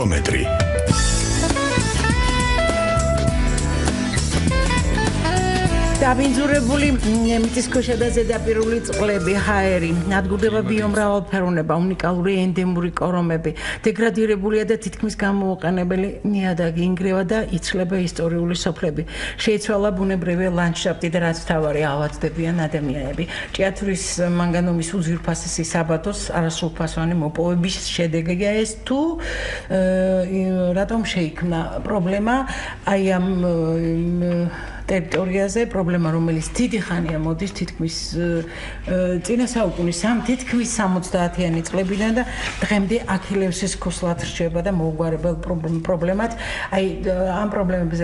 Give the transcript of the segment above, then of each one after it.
პსიქომეტრი. დაბინძურებული მიწისქვეშა და ზედაპირული წყლები, ჰაერი, ნადგურდება ბიომრავალფეროვნება, უნიკალური ენდემური კორომები, დეგრადირებულია და თითქმის გამოუყენებელი ნიადაგი, ინგრევა და იცვლება ისტორიული სოფლები. შეიცვალა ბუნებრივი ლანდშაფტი და რაც მთავარი ავადდებიან ადამიანები. ჭიათურის მანგანუმის უძვირფასესი საბადოს არასრულფასოვანი მოპოვების შედეგია ეს თუ რატომ შეიქმნა პრობლემა აი ამ ტერიტორიაზე, პრობლემა რომელიც დიდი ხანია მოდის თითქმის წინა საუკუნის თითქმის 70-იანი წლებიდან და დღემდე აქილევსის ქუსლად რჩება და მოუგვარებელ პრობლემად. აი ამ პრობლემებზე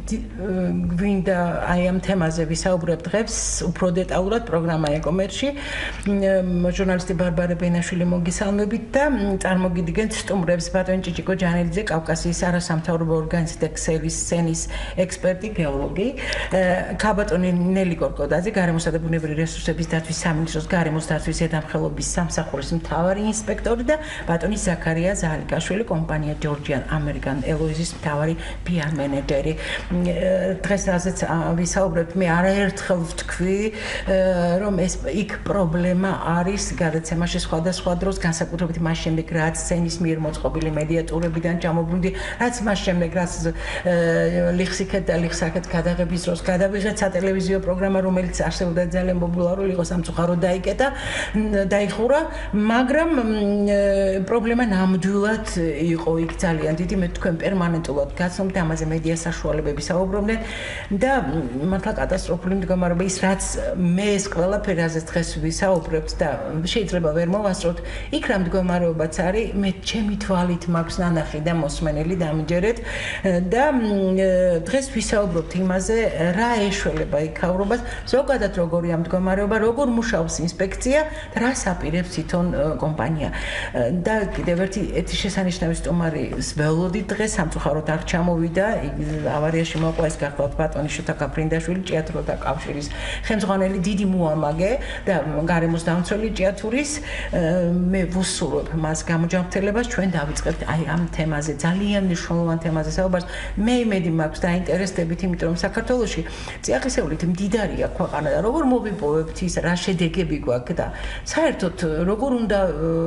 გვინდა აი ამ თემაზე ვისაუბრებ დღეს უფრო დეტალურად პროგრამა ეკომერში. ჟურნალისტი ბარბარე ბენაშვილი მოგისალმებით და წარმოგიდგენთ სტუმრებს ბატონი ჭიჭიკო ჯანელიძე, კავკასიის არასამთავრობო ორგანიზაცია ქსელის სცენის ექსპერტი, გეოლოგი. ქაბატონი ნელი კორკოდაძე, გარემოსა და ბუნებრივი რესურსების დაცვის სამინისტროს გარემოს დაცვის ზედამხელობის სამსახურის მთავარი ინსპექტორი და ბატონი ზაქარია ზალიკაშვილი, კომპანია ჯორჯიან ამერიკან ელოიზის მთავარი PR მენეჯერი. დღეს რაზეც ვისაუბრებთ, მე არაერთხელ ვთქვი, რომ ეს იქ პრობლემა არის გადაცემაში სხვადასხვა დროს, განსაკუთრებით მას შემდეგ, რაც სცენის მიერ მოწყობილი მედიატურებიდან ჩამობრუნდი, რაც მას შემდეგ, რაც ლიხსიქეთ და ლიხსაქეთ გადაღების დროს გადავიღეთ სატელევიზიო პროგრამა, რომელიც არსებობდა ძალიან პოპულარული იყო, სამწუხაროდ დაიხურა, მაგრამ პრობლემა ნამდვილად იყო იქ ძალიან დიდი. მე თქვენ პერმანენტულად გაცნობთ ამაზე, მედია საშუალებები საუბრობდნენ და მართლა კატასტროფული მდგომარეობა ის, რაც მე ეს ყველაფერი აზეს დღეს ვისაუბრებთ და შეიძლება ვერ მოვასწროთ, იქ რა მდგომარეობაც არის, მე ჩემი თვალით მაქვს ნანახი და მოსმენელი დამჯერეთ და დღეს ვისაუბრობთ იმაზე, რა ეშველება იქაურობას, ზოგადად როგორია მდგომარეობა, როგორ მუშაობს ინსპექცია და რას აპირებს თვითონ კომპანია. და კიდევ ერთი შესანიშნავი სტუმარი ველოდი დღეს სამწუხაროდ არ ჩამოვიდა, ავარიაში მოყვა, ეს გახლავთ ბატონი შოთა კაფრინდაშვილი, ჭიათურთა კავშირის ხელმძღვანელი, დიდი მოამაგე და გარემოს დამცველი ჭიათურის. მე ვუსურვებ მას გამოჯანმრთელებას, ჩვენ დავიწყებთ აი ამ თემაზე, ძალიან მნიშვნელოვან თემაზე საუბარს. მე იმედი მაქვს დაინტერესდებით, იმიტომ რომ საქართველოში წიაღისეულით მდიდარია ქვეყანა და როგორ მოვიპოვებთ ის, რა შედეგები გვაქვს და საერთოდ როგორ უნდა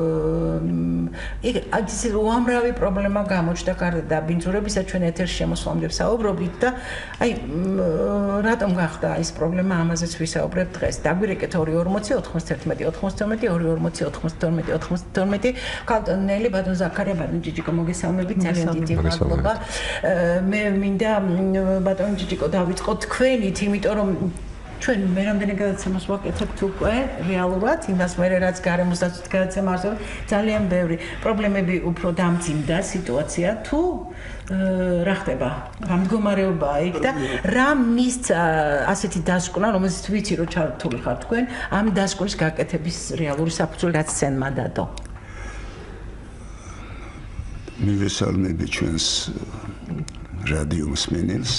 ეს უამრავი პრობლემა გამოჩნდა გარდა დაბინძურებისა, ჩვენ ეთერში შემოსვლამდე ვსაუბრობთ და აი რატომ გახდა ეს პრობლემა, ამაზეც ვისაუბრებთ დღეს. დაგვირეკეთ 240 91 92 240 92 92 ქალტონელი ბატონ ზაქარია, ბატონ ჭიჭიკო მოგესალმებით, ძალიან დიდი მადლობა. მე მინდა ბატონ ჭიჭიკო დავიწყოთ თქვენით, იმიტომ რომ ჩვენ მე რამდენი გადაცემას ვაკეთებთ უკვე რეალურად, იმას მე რაც გარემოს დაცვის გადაცემა არსებობს, ძალიან ბევრი პრობლემები უფრო დამძიმდა სიტუაცია თუ რა ხდება? რა მდგომარეობაა იქ და რა მისცა ასეთი დასკვნა, რომელზეც ვიცი რომ ჩართული ხართ თქვენ, ამ დასკვნის გაკეთების რეალური საფუძველი რაც სცენმა დადო. მივესალმები ჩვენს რადიო მსმენელს.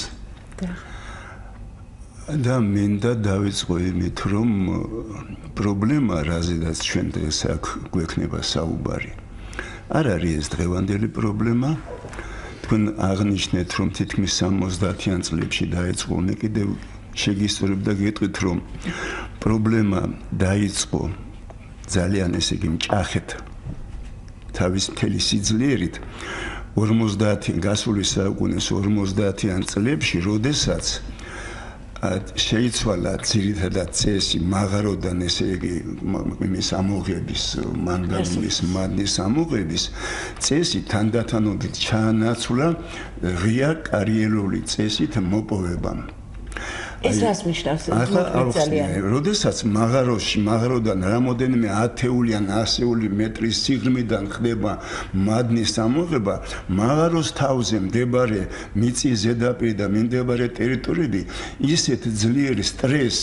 და მინდა დავიწყო იმით, რომ პრობლემა, რაზედაც ჩვენ დღეს აქ გვექნება საუბარი, არ არის ეს დღევანდელი პრობლემა. თქვენ აღნიშნეთ, რომ თითქმის 70-იან წლებში დაიწყო, მე კიდევ შეგისწორებ და გეტყვით, რომ პრობლემა დაიწყო ძალიან ესე იგი მჭახეთ თავის მთელი სიძლიერით 50 გასული საუკუნის 50-იან წლებში, როდესაც შეიცვალა ძირითადად წესი მაღაროდან ესე იგი იმის ამოღების, მანგანუმის მადნის ამოღების წესი თანდათანობით ჩაანაცვლა ღია კარიერული წესით მოპოვებამ. ეს რას ნიშნავს? ძალიან. როდესაც მაღაროდან რამოდენიმე ათეული ან ასეული მეტრის სიღრმიდან ხდება მადნის ამოღება, მაღაროს თავზე მდებარე მიწის ზედაპირი და მიმდებარე ტერიტორიები ისეთ ძლიერ სტრესს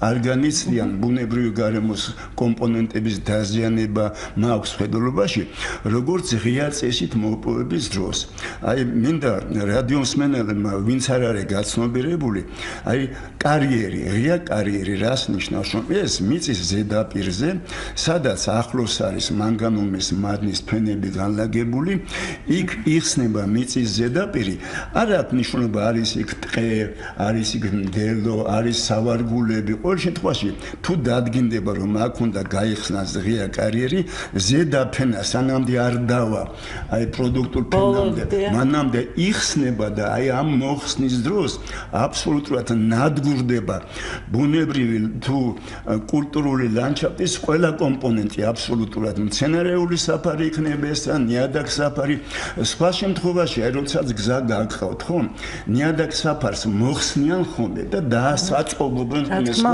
არ განიცდიან ბუნებრივი გარემოს კომპონენტების დაზიანება მაქვს ხედულობაში, როგორც ღია წესით მოპოვების დროს. აი მინდა რადიომსმენელებმა, ვინც არ არის გაცნობიერებული, აი კარიერი, ღია კარიერი რას ნიშნავს? რომ ეს მიწის ზედაპირზე, სადაც ახლოს არის მანგანუმის მადნის ფენები განლაგებული, იქ იხსნება მიწის ზედაპირი, არ აქვს მნიშვნელობა არის იქ ტყე, არის იქ მდელო, არის სავარგულები, ყოველ შემთხვევაში თუ დადგინდება რომ აქ უნდა გაიხსნას ღია კარიერი, ზედაფენა სანამდე არ დავა, აი პროდუქტულ ფენამდე, მანამდე იხსნება და აი ამ მოხსნის დროს აბსოლუტურად ნადგურდება ბუნებრივი თუ კულტურული ლანდშაფტის ყველა კომპონენტი აბსოლუტურად მცენარეული საფარი იქნება ეს ან ნიადაგ საფარი სხვა შემთხვევაში აი როდესაც გზა გაგყავთ ხო ნიადაგ საფარს მოხსნიან ხოლმე და დაასაწყობობენ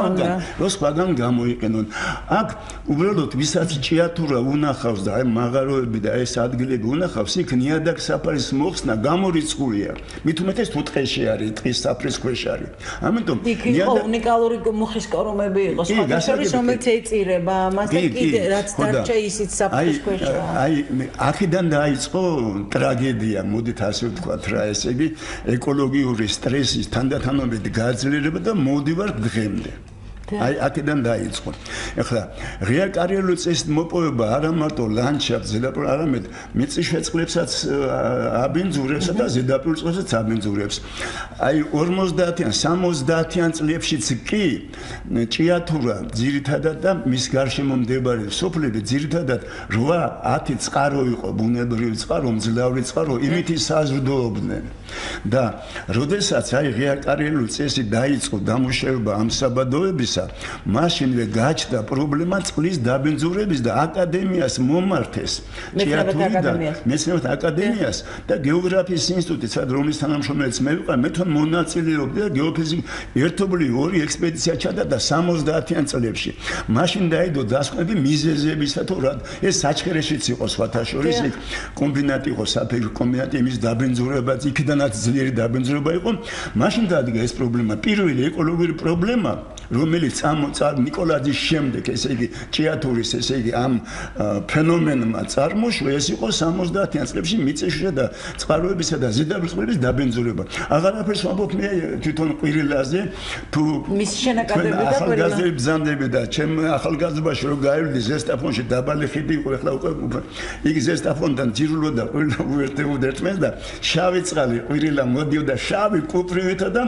სხვაგან გამოიყენონ აქ უბრალოდ ვისაც ჭიათურა უნახავს და აი მაღაროები და ეს ადგილები უნახავს იქ ნიადაგ საფარის მოხსნა გამორიცხულია მით უმეტეს თუ ტყეში არის ტყის საფრის ქვეშ არის ამიტომ ნიადაგ უნიკალური მუხის კორომები იყო სხვადასხვა რომელიც ეწირება ამას და კიდე რაც დარჩა ისიც საფრის ქვეშაა აი აქედან დაიწყო ტრაგედია მოდით ასე ვთქვათ რა ესე იგი ეკოლოგიური სტრესის თანდათანობით გაძლიერება და მოდივართ დღემდე აი აქედან დაიწყო. ეხლა ღია კარიერული წესით მოპოვება არა მარტო ლანდშაფტზე და არამედ მიწის შეწყლებსაც აბინძურებსა და ზედაპირულ წყლებსაც აბინძურებს. აი 50-იან, 60-იან წლებშიც კი ჭიათურა ძირითადად და მის გარშემო მდებარე სოფლები ძირითადად 8-10 წყარო იყო ბუნებრივი წყარო, მძლავრი წყარო, იმითი საზრდოობდნენ. და როდესაც აი ღია კარიერული წესი დაიწყო დამუშავება ამ საბადოებისა მაშინვე გაჩნდა პრობლემა წყლის დაბინძურების და აკადემიას მომართეს მეცნიერებათა აკადემიას და გეოგრაფიის ინსტიტუტის რომლის თანამშრომელიც მე ვიყავ მე თვითონ მონაწილეობდი და გეოფიზიკის ერთობლივი ორი ექსპედიცია ჩადა და 70-იან წლებში მაშინ დაიდო დასკვნები მიზეზებისა თუ რა ეს საჩხერეშიც იყო სხვათა შორის იქ კომბინატი იყო საფეიქრო კომბინატი იმის დაბინძურებაც იქიდანაც ძლიერი დაბინძურება იყო მაშინ დადგა ეს პრობლემა პირველი ეკოლოგიური პრობლემა რომელიც ნიკოლაძის შემდეგ ესე იგი ჭიათურის ესე იგი ამ ფენომენმა წარმოშვა ეს იყო 70-იან წლებში მიწისშია და წყაროებისა და ზედაპირის წყლების დაბინძურება. აღარაფერს ვამბობ მე თვითონ ყვირილაზე თუ მის შენაკადები და ახალგაზრდები ბრძანდები და ჩემ ახალგაზრდობაში რო გაივლიდი ზესტაფონში დაბალი ხიდი იყო ეხლა უკვე იქ ზესტაფონთან ძირულობდა ყვირილა უერთდებოდა ერთმანეთს და შავი წყალი ყვირილა მოდიოდა შავი კუპრივითა და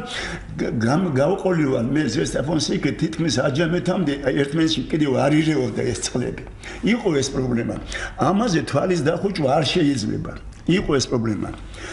გავყოლივარ მე ზესტაფონს იქ თითქმის აჯამეთამდე ერთმანეთში კიდევ არ ირეოდა ეს წყლები. იყო ეს პრობლემა. ამაზე თვალის დახუჭვა არ შეიძლება. იყო ეს პრობლემა.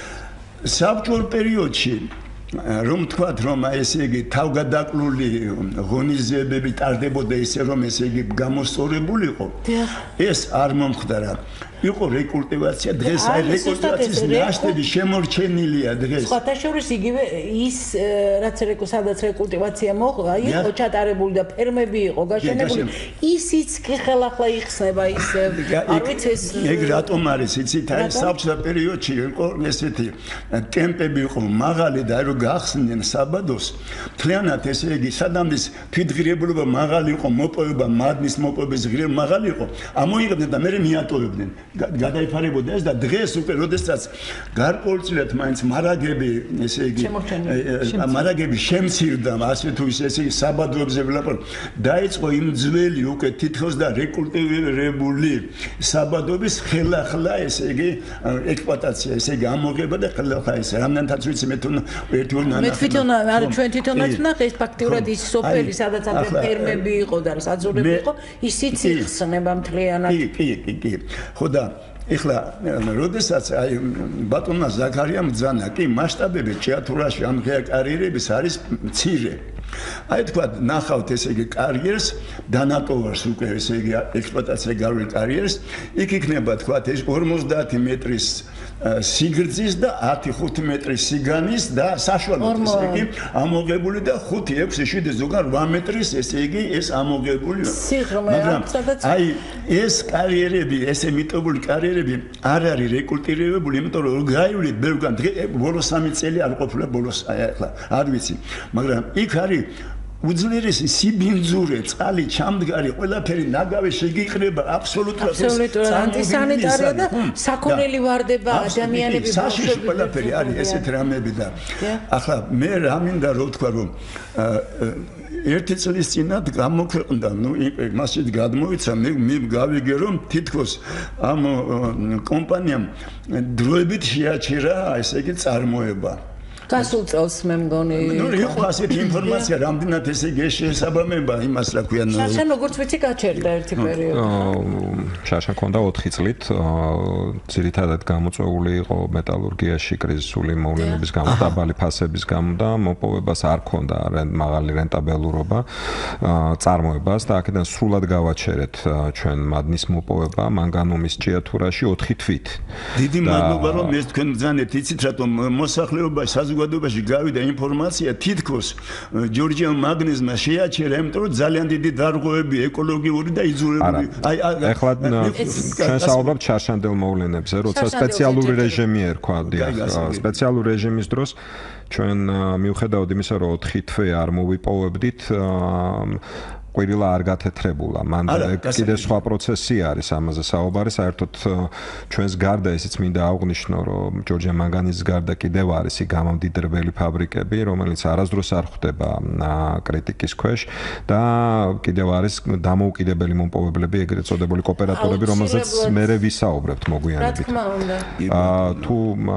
საბჭოურ პერიოდში რომ თქვათ რომ ესე იგი თავგადაკლული ღონისძიებები ტარდებოდა ისე რომ ესე იგი გამოსწორებულიყო ეს არ მომხდარა იყო რეკულტივაცია დღეს აი რეკულტივაციის ნაშთები შემორჩენილია დღეს სხვათა შორის იგივე ის რაც სადაც რეკულტივაცია მოხდა იყო ჩატარებული და ფერმები იყო გაშენებული ისიც კი ხელახლა იხსნება ის არ ვიცი ეს ეგ რატომ არის იცით აი საბჭოთა პერიოდში იყო ესეთი ტემპები იყო მაღალი და რომ გახსნიან საბადოს მთლიანად ესე იგი სადამდის თვითღირებულობა მაღალი იყო მოპოვება მადნის მოპოვების ღირება მაღალი იყო ამოიღებდნენ და მე მიატოვებდნენ გადაიფარებოდა ეს და დღეს უკვე როდესაც გარკვეულწილად მაინც მარაგები ესე იგი მარაგები შემცირდა ასე თუ ისე ესე იგი საბადოებზე ვლაპარაკ დაიწყო იმ ძველი უკვე თითქოს და რეკულტივირებული საბადოების ხელახლა ესე იგი ექსპლუატაცია ესე იგი ამოღება და ხელახლა ეს რამდენთაც ვიცი მე თვითონ არ ჩვენ თვითონაც ვნახე ეს ფაქტიურად ის სოფელი სადაც ადრე ფერმები იყო და საძოვრები იყო ისიც იხსნება მთლიანად კი ხო და ეხლა როდესაც აი ბატონმა ზაქარიამ ძანა კი მასშტაბები ჭიათურაში ამ ღია კარიერების არის მცირე აი თქვა ნახავთ ესე იგი კარიერს დანატოვარს უკვე ესე იგი ექსპლუატაცია გარული კარიერს იქ იქნება თქვა ეს 50 მეტრის სიგრძის და 10-5 მეტრის სიგანის და საშუალოდ ესე იგი ამოღებული და 5-6-7 ზოგან 8 მეტრის ესე იგი ეს ამოღებული მაგრამ აი ეს კარიერები ესე მიტოვებული კარიერები არ არის რეკულტივირებული იმიტომ რომ გაივლით ბევრგან ბოლოს 3 წელი არ ყოფილა ბოლოს აი ახლა არ ვიცი მაგრამ იქ არის უძლიერესი სიბინძურე, წყალი, ჩამდგარი, ყველაფერი ნაგავი შეგიყრება აბსოლუტურად ანტისანიტარია და საქონელი ვარდება ადამიანები საშიში ყველაფერი არის ესეთ რამები და ახლა მე რა მინდა რო ვთქვა რომ ერთი წლის წინათ გამოქვეყნდა, მასში გადმოიცა, მე გავიგე რომ თითქოს ამ კომპანიამ დროებით შეაჩერა ესე იგი წარმოება. გასულ წელს მე მგონი იყო ასეთი ინფორმაცია, რამდენად ესე იგი შეესაბამება იმას, რა ქვიან. შაშან როგორც ვიცი გაჩერდა ერთი პერიოდი. შაშან ქონდა 4 წლით, ძირითადად გამოწვეული იყო მეტალურგიაში კრიზისული მოვლენების გამო, დაბალი ფასების გამო და მოპოვებას არ ქონდა მაღალი რენტაბელურობა წარმოებას და აქედან სრულად გავაჩერეთ ჩვენ მადნის მოპოვება მანგანუმის ჭიათურაში 4 თვით. დიდი მადლობა რომ ეს თქვენ ბრძანეთ, იცით რატომ მოსახლეობაში საზოგადოებაში გავიდა ინფორმაცია თითქოს ჯორჯია მაგნეზმა შეაჩერა, იმიტომ რომ ძალიან დიდი დარღვევები ეკოლოგიური და იძულებული. ეხლა ჩვენ საუბრობთ ჩარშანდელ მოვლენებზე, როცა სპეციალური რეჟიმი ერქვა, სპეციალური რეჟიმის დროს ჩვენ მიუხედავად იმისა, რომ 4 თვე არ მოვიპოვებდით ყვირილა არ გათეთრებულა. მან კიდე სხვა პროცესი არის ამაზე საუბარი. საერთოდ ჩვენს გარდა ისიც მინდა აღვნიშნო, რომ ჯორჯია მანგანიზის გარდა კიდევ არის გამამდიდრებელი ფაბრიკები, რომელიც არასდროს არ ხვდება კრიტიკის ქვეშ და კიდევ არის დამოუკიდებელი მომპოვებლები, ეგრეთ წოდებული კოოპერატორები, რომელზეც მერე ვისაუბრებთ მოგვიანებით. რა თქმა უნდა. თუ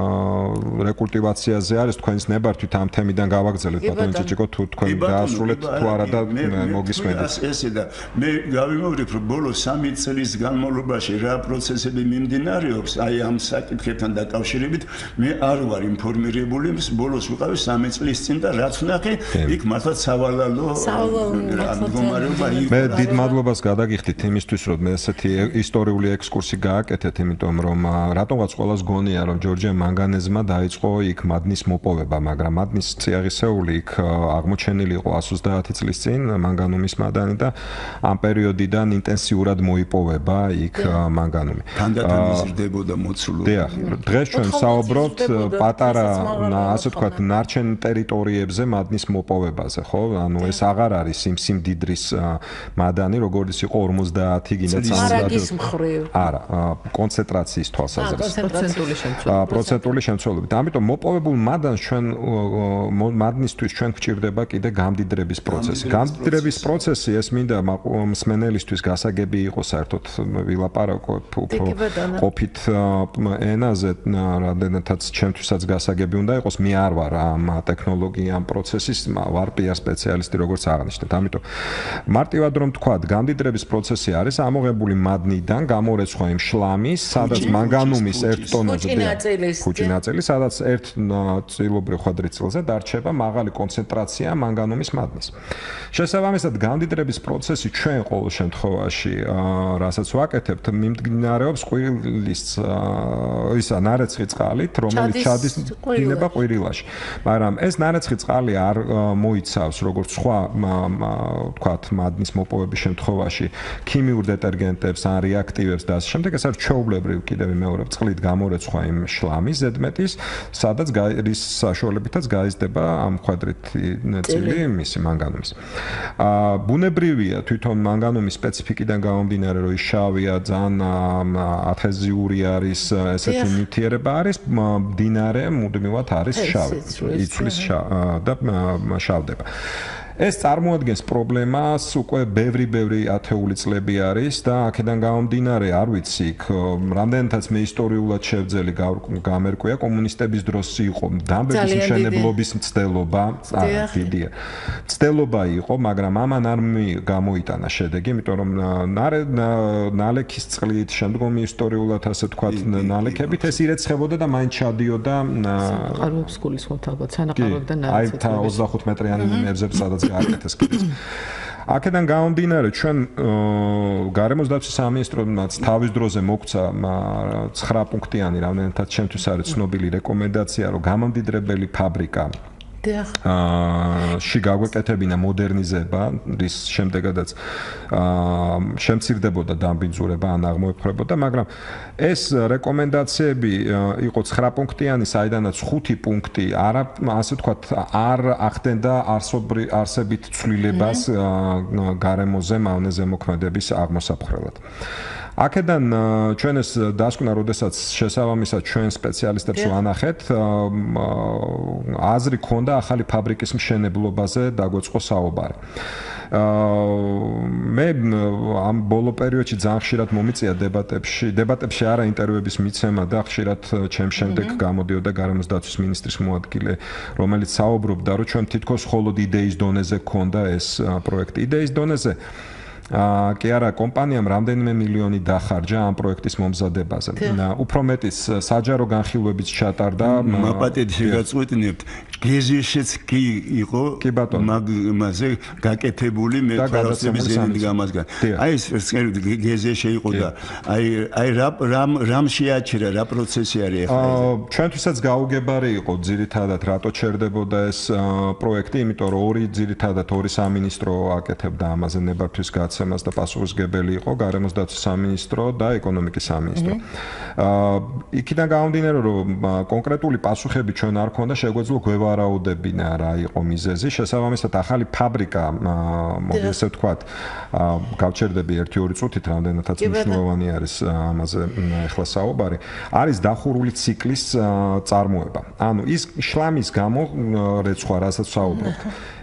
რეკულტივაციაზე არის თქვენს ნებართვით ამ თემიდან გავაგრძელეთ, ბატონო ჭიჭიკო, თუ თქვენ დაასრულეთ თუ არა და მოგისმენთ. ესე და მე გავიმეორებ რომ ბოლოს 3 წლის განმავლობაში რა პროცესები მიმდინარეობს აი ამ საკითხებთან დაკავშირებით მე არ ვარ ინფორმირებული ბოლოს ვიყავი 3 წლის წინ და რაც ვნახე იქ მართლაც სავალალო მდგომარეობა მე დიდ მადლობას გადაგიხდით იმისთვის რომ მე ესეთი ისტორიული ექსკურსი გააკეთეთ იმიტომ რომ რატომღაც ყოველას გონია რომ ჯორჯია მანგანეზმა დაიწყო იქ მადნის მოპოვება მაგრამ მადნის წიაღისეული იქ აღმოჩენილი იყო 130 წლის წინ მანგანუმის და ამ პერიოდიდან ინტენსიურად მოიპოვება იქ მანგანუმი. თანდათან იზრდებოდა მოცულობა. დიახ, დღეს ჩვენ საუბრობთ პატარა, ასე ვთქვათ, ნარჩენ ტერიტორიებზე მადნის მოპოვებაზე, ხო? ანუ ეს აღარ არის იმ სიმდიდრის მადანი, როგორც იყო 50 გინდა 30. არა, კონცენტრაციის თვალსაზრისით. პროცენტული შემცველობით. ამიტომ მოპოვებულ მადანს ჩვენ მადნისთვის ჩვენ გვჭირდება კიდე გამდიდრების პროცესი. გამდიდრების პროცესი ეს მინდა მსმენელისთვის გასაგები იყოს საერთოდ ვილაპარაკოთ უფრო ყოფით ენაზე რამდენადაც ჩემთვისაც გასაგები უნდა იყოს მე არ ვარ ამ ტექნოლოგია ამ პროცესის ვარ PR სპეციალისტი როგორც აღნიშნეთ ამიტომ მარტივად რომ თქვა გამდიდრების პროცესი არის ამოღებული მადნიდან გამორეცხვა იმ შლამის სადაც მანგანუმის 1 ტონაზე ხუჭი ნაწილი სადაც 1 წილობრივ კვადრატწილზე დარჩება მაღალი კონცენტრაცია მანგანუმის მადნის შესაბამისად გამდიდრების პროცესი ჩვენ ყოველ შემთხვევაში რასაც ვაკეთებთ მიმდინარეობს ყვირილის ისა ნარეცხი წყალით რომელიც ჩადის დინება ყვირილაში მაგრამ ეს ნარეცხი წყალი არ მოიცავს როგორც სხვა ვთქვათ მადნის მოპოვების შემთხვევაში ქიმიურ დეტერგენტებს ან რეაქტივებს და ასე შემდეგ ეს არის ჩვეულებრივ კიდევ მეორე წყლით გამორეცხვა იმ შლამის ზედმეტის სადაც რის საშუალებითაც გაიზრდება ამ კვადრატი ნაწილი მისი მანგანუმის ბუნებრივია თვითონ მანგანუმის სპეციფიკიდან გამომდინარე რომ ის შავია ძალიან ათეზიური არის ესეთი ნივთიერება არის მდინარე მუდმივად არის შავი იცვლის და შავდება ეს წარმოადგენს პრობლემას უკვე ბევრი ათეული წლები არის და აქედან გამომდინარე არ ვიცი იქ რამდენადაც მე ისტორიულად შევძელი გამერკვია კომუნისტების დროს იყო დამბების მშენებლობის მცდელობა დიდია მცდელობა იყო მაგრამ ამან არ გამოიტანა შედეგი იმიტომ რომ ნალექის წყლით შემდგომი ისტორიულად ასე ვთქვათ ნალექებით ეს ირეცხებოდა და მაინც ჩადიოდა ყაროებს გულისხმობთ ალბათ სანაყაროებდა ნალექი აი 25 მეტრიანი მებზე სადაც გააკეთეს კიდეც. აქედან გამომდინარე ჩვენ გარემოს დაცვის სამინისტრომაც თავის დროზე მოგცა 9 პუნქტიანი რამდენადაც ჩემთვის არის ცნობილი რეკომენდაცია რომ გამამდიდრებელი ფაბრიკა ში გაგვეკეთებინა მოდერნიზება, რის შემდეგადაც შემცირდებოდა დამბინძურება ან აღმოეფრებოდა, მაგრამ ეს რეკომენდაციები იყო 9 პუნქტიანი, საიდანაც 5 პუნქტი არა, ასე ვთქვათ, არ ახდენდა არსებით ცვლილებას გარემოზე მავნე ზემოქმედების აღმოსაფხრელად. აქედან ჩვენ ეს დასკვნა, როდესაც შესაბამისად ჩვენ სპეციალისტებს ვანახეთ, აზრი ქონდა ახალი ფაბრიკის მშენებლობაზე დაგვეწყო საუბარი. მე ამ ბოლო პერიოდში ძალიან ხშირად მომიწია დებატებში არა ინტერვიუების მიცემა და ხშირად ჩემ შემდეგ გამოდიოდა გარემოს დაცვის მინისტრის მოადგილე, რომელიც საუბრობდა, რომ ჩვენ თითქოს მხოლოდ იდეის დონეზე ქონდა ეს პროექტი. იდეის დონეზე კი არა, კომპანიამ რამდენიმე მილიონი დახარჯა ამ პროექტის მომზადებაზე. უფრო მეტიც საჯარო განხილვებიც ჩატარდა. მაპატეთი გაწყვეტნებთ, გეზეშიც კი იყო მაგაზე გაკეთებული მეტროსების ენდგამასგან. აი ეს გეზეშე იყო და აი რამ შეაჩერა, რა პროცესი არის ახლა? ჩვენთვისაც გაუგებარი იყო ძირითადად რატო ჩერდებოდა ეს პროექტი, იმიტომ რომ ორი სამინისტრო აკეთებდა ამაზე ნებართვის გაცემას და პასუხისმგებელი იყო გარემოს დაცვის სამინისტრო და ეკონომიკის სამინისტრო. იქიდან გამომდინარე, რომ კონკრეტული პასუხები ჩვენ არ ქონდა, შეგვეძლო გვევარაუდებინა რა იყო მიზეზი. შესაბამისად, ახალი ფაბრიკა, მოდი ესე ვთქვათ, გავჩერდები 1-2 წუთით, რამდენადაც მნიშვნელოვანი არის ამაზე ახლა საუბარი, არის დახურული ციკლის წარმოება. ანუ ის შლამის გამო რეცხვა, რასაც საუბრობთ,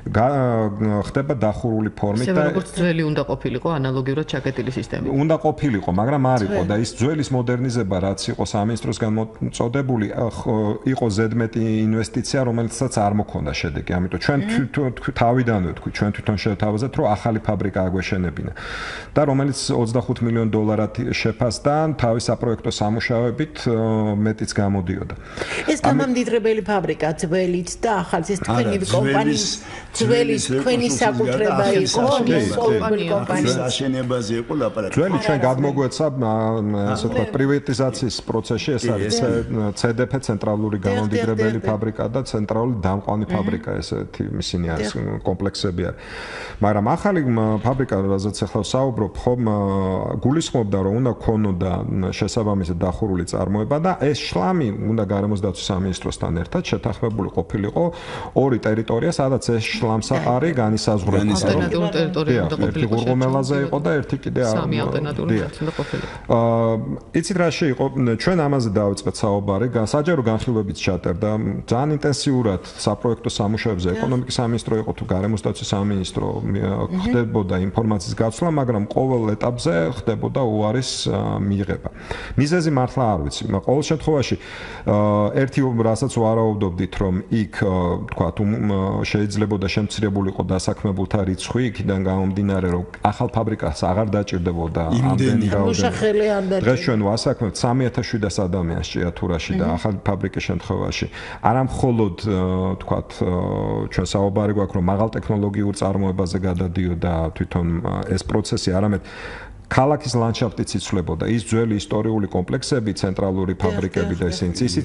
ხდება დახურული ფორმით და როგორც ძველი უნდა ყოფილიყო ანალოგიურად ჩაკეტილი სისტემით. უნდა ყოფილიყო, მაგრამ არ იყო და ის ძველის მოდერნიზება, რაც იყო სამინისტროსგან მოწოდებული, იყო ზედმეტი ინვესტიცია, რომელიცაც არ მოქონდა შედეგი. ამიტომ ჩვენ თავიდანვე ვთქვით, ჩვენ თვითონ შევთავაზეთ, რომ ახალი ფაბრიკა აგვეშენებინა და რომელიც 25 მილიონ დოლარად შეფასდა, თავის საპროექტო სამუშაოებით მეტიც გამოდიოდა. ეს გამამდიდრებელი ფაბრიკა ძველით და ახალ ეს თქვენი კომპანიის ძველის თქვენი საკუთრება იყო, კომპანიის აშენებაზე იყო ლაპარაკი. ძველი ჩვენ გადმოგვეცა, ასე ვთქვათ, პრივატიზაციის პროცესში, ეს არის CDF ცენტრალური გამამდიდრებელი ფაბრიკა და ცენტრალური დამყვანი ფაბრიკა, ესეთი ისინი არის კომპლექსები არის. მაგრამ ახალი ფაბრიკა, რაზეც ახლა საუბრობ, ხომ გულისხმობდა, რომ უნდა ქონოდა შესაბამისი დახურული წარმოება და ეს შლამი უნდა გარემოს დაცვის სამინისტროსთან ერთად შეთანხმებული ყოფილიყო ორი ტერიტორია, სადაც ეს შლამსაყარი განისაზღვრება. ალტერნატიული ტერიტორია უნდა ყოფილიყო. ერთი ღურღუმელაზე იყო და ერთი კიდე სამი ალტერნატიული უნდა ყოფილიყო. იცით რა შეიყო? ჩვენ ამაზე დავიწყეთ საუბარი, საჯარო განხილვებიც ჩატარდა. ძალიან ინტენსიურად საპროექტო სამუშაოებზე ეკონომიკის სამინისტრო იყო თუ გარემოს დაცვის სამინისტრო ხდებოდა ინფორმაციის გაცვლა, მაგრამ ყოველ ეტაპზე ხდებოდა უარის მიღება. მიზეზი მართლა არ ვიცი. ყოველ შემთხვევაში ერთი რასაც ვარაუდობდით, რომ იქ თქვა შეიძლება შემცირებულიყო დასაქმებულთა რიცხვი, იქიდან გამომდინარე, რომ ახალ ფაბრიკას აღარ დაჭირდებოდა ამდენი რაოდენობა. დღეს ჩვენ ვასაქმებთ 3700 ადამიანს ჭიათურაში და ახალი ფაბრიკის შემთხვევაში არა მხოლოდ თქვათ ჩვენ საუბარი გვაქვს, რომ მაღალ ტექნოლოგიურ წარმოებაზე გადადიოდა თვითონ ეს პროცესი, არამედ ქალაქის ლანდშაფტიც იცვლებოდა. ის ძველი ისტორიული კომპლექსები, ცენტრალური ფაბრიკები და ისიც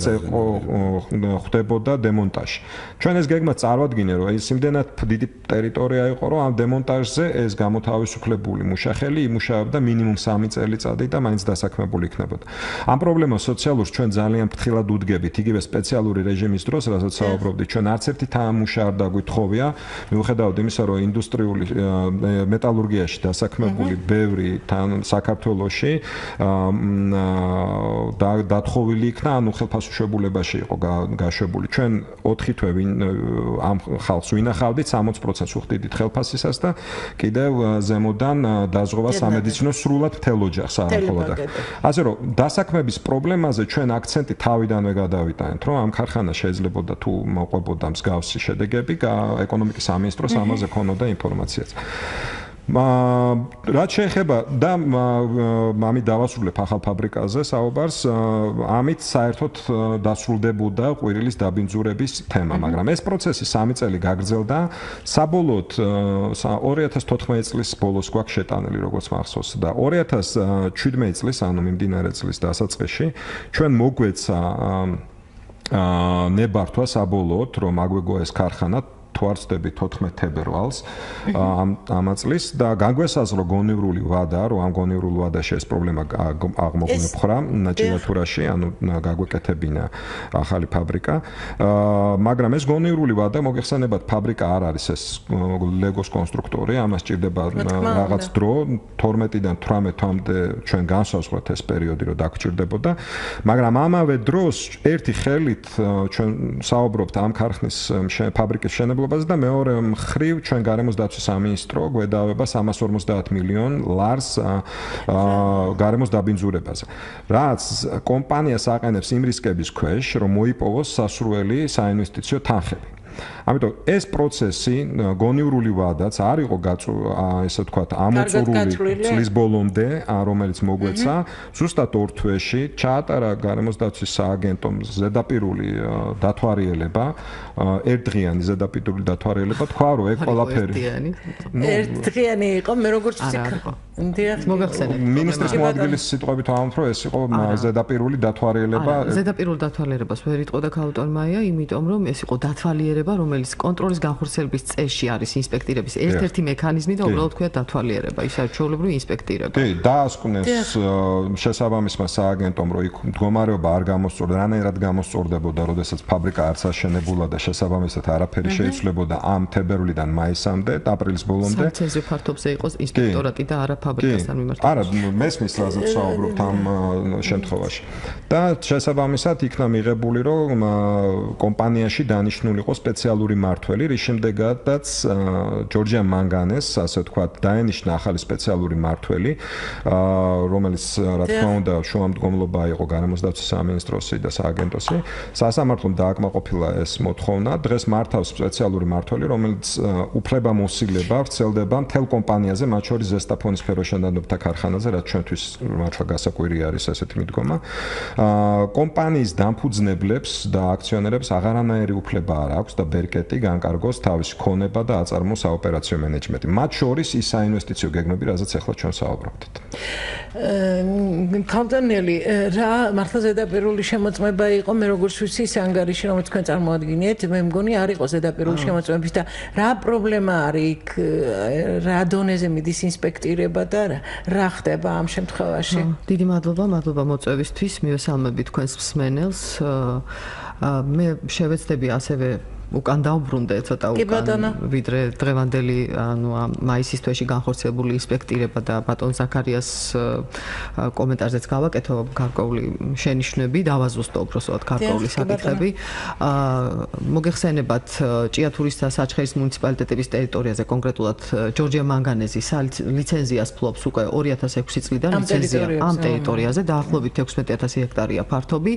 ხდებოდა დემონტაჟი. ჩვენ ეს გეგმა წარვადგინე, რომ ეს იმდენად დიდი ტერიტორია იყო, რომ ამ დემონტაჟზე ეს გამოთავისუფლებული მუშახელი იმუშავებდა მინიმუმ 3 წელიწადი და მაინც დასაქმებული იქნებოდა. ამ პრობლემას სოციალურს ჩვენ ძალიან ფრთხილად უდგებით, იგივე სპეციალური რეჟიმის დროს, რასაც საუბრობდით, ჩვენ არც ერთი თამუში არ დაგვითხოვია, მიუხედავად იმისა, რომ ინდუსტრიული მეტალურგიაში დასაქმებული ბევრი საქართველოში დათხოვილი იქნა, ანუ ხელფასუშებულებაში იყო გაშვებული. ჩვენ 4 თვე ამ ხალხს ვინახავდით 60% ვხდიდით ხელფასისას და კიდევ ზემოდან დაზღვევა სამედიცინო სრულად მთელ ოჯახს არამხოლოდ აქ. ასე რომ დასაქმების პრობლემაზე ჩვენ აქცენტი თავიდანვე გადავიტანეთ, რომ ამ ქარხანას შეიძლება თუ მოყვებოდა მსგავსი შედეგები, ეკონომიკის სამინისტროს ამაზე ქონოდა ინფორმაციაც. რაც შეეხება და ამით დავასრულებ ახალ ფაბრიკაზე საუბარს, ამით საერთოდ დასრულდებოდა ყვირილის დაბინძურების თემა, მაგრამ ეს პროცესი 3 წელი გაგრძელდა. საბოლოოდ 2014 წლის ბოლოს გვაქვს შეტანილი, როგორც მახსოვს და 2017 წლის, ანუ მიმდინარე წლის დასაწყისში ჩვენ მოგვეცა ნებართვა საბოლოოდ რომ აგვეგო ეს ქარხანა თუ არ ვცდები 14 თებერვალს ამ წლის და განგვესაზრო გონივრული ვადა, რომ ამ გონივრულ ვადაში ეს პრობლემა აღმოგვიფხრა ჭიათურაში, ანუ გაგვეკეთებინა ახალი ფაბრიკა. მაგრამ ეს გონივრული ვადა მოგეხსენებათ, ფაბრიკა არ არის ეს ლეგოს კონსტრუქტორი, ამას ჭირდება რაღაც დრო, 12-დან 18 თვამდე ჩვენ განსაზღვრეთ ეს პერიოდი, რომ დაგჭირდებოდა. მაგრამ ამავე დროს ერთი ხელით ჩვენ საუბრობთ ამ ქარხნის ფაბრიკის მშენებლობაზე და მეორე მხრივ ჩვენ გარემოს დაცვის სამინისტრო გვედავება 350 მილიონ ლარს გარემოს დაბინძურებაზე. რაც კომპანიას აყენებს იმ რისკების ქვეშ, რომ მოიპოვოს სასურველი საინვესტიციო თანხები. ამიტომ ეს პროცესი გონივრული ვადაც არ იყო ესე ვთქვათ ამოწურული წლის ბოლომდე, რომელიც მოგვეცა, ზუსტად 2 თვეში ჩაატარა გარემოს დაცვის სააგენტომ ზედაპირული დათვალიერება, ერთდღიანი ზედაპირული დათვალიერება, თქვა რომ ეგ ყველაფერი ერთდღიანი იყო, მე როგორც ვთქვა. მოგახსენებთ. მინისტრის მოადგილის სიტყვებით ამბობ, რომ ეს იყო ზედაპირული დათვალიერება. ზედაპირული დათვალიერებას ვერ იტყოდა ქაუტონმაია, იმიტომ რომ ეს იყო დათვალიერება, რომელიც კონტროლის განხორციელების წესში არის ინსპექტირების ერთ-ერთი მექანიზმი და უბრალოდ ქვია დათვალიერება, ის არის ჩვეულებრივი ინსპექტირება. კი, დაასკვნეს შესაბამისმა სააგენტომ, რომ იქ მდგომარეობა არ გამოსწორდა, რანაირად გამოსწორდებოდა, როდესაც ფაბრიკა არც აშენებულა და შესაბამისად არაფერი შეიცვლებოდა ამ თებერვლიდან მაისამდე, აპრილის ბოლომდე. სანქციაზე ფართობზე იყოს ინსპექტორატი და არა ფაბრიკასთან მიმართებით. არა, მესმის რაზეც საუბრობთ ამ შემთხვევაში. და შესაბამისად იქნა მიღებული, რომ კომპანიაში დანიშნული იყო სპეციალური მმართველი, რის შემდეგაც ჯორჯია მანგანეს, ასე ვთქვათ, დაენიშნა ახალი სპეციალური მმართველი, რომელიც რა თქმა უნდა შუამდგომლობა იყო გარემოს დაცვის სამინისტროსი და სააგენტოსი. სასამართლომ დააკმაყოფილა ეს მოთხოვნა. დღეს მართავს სპეციალური მმართველი, რომელიც უფლებამოსილება ვრცელდება მთელ კომპანიაზე, მათ შორის ზესტაფონის ფეროშენადობთა ქარხანაზე, რაც ჩვენთვის მართლა გასაკვირი არის ესეთი მიდგომა. კომპანიის დამფუძნებლებს და აქციონერებს აღარანაირი უფლება არ აქვს და ბერკეტი განკარგოს თავისი ქონება და აწარმოოს საოპერაციო მენეჯმენტი. მათ შორის ის საინვესტიციო გეგმები, რაზეც ახლა ჩვენ საუბრობთ. ქაუტონელი, რა მართლა ზედაპირული შემოწმება იყო, მე როგორც ვიცი, ის ანგარიში, რომელიც თქვენ წარმოადგენთ, მე მგონი არ იყო ზედაპირული შემოწმების და რა პრობლემა არის იქ, რა დონეზე მიდის ინსპექტირება და რა ხდება ამ შემთხვევაში? დიდი მადლობა მოწვევისთვის, მივესალმები თქვენს მსმენელს. მე შევეცდები ასევე უკან დავბრუნდე ცოტა უკან ვიდრე დღევანდელი ანუ მაისის თვეში განხორციელებული ინსპექტირება და ბატონ ზაქარიას კომენტარზეც გავაკეთო გარკვეული შენიშვნები დავაზუსტო უბრალოდ გარკვეული საკითხები მოგეხსენებათ ჭიათურის და საჩხერის მუნიციპალიტეტების ტერიტორიაზე კონკრეტულად ჯორჯია მანგანეზის ლიცენზიას ფლობს უკვე 2006 წლიდან ლიცენზია ამ ტერიტორიაზე დაახლოებით 16000 ჰექტარია ფართობი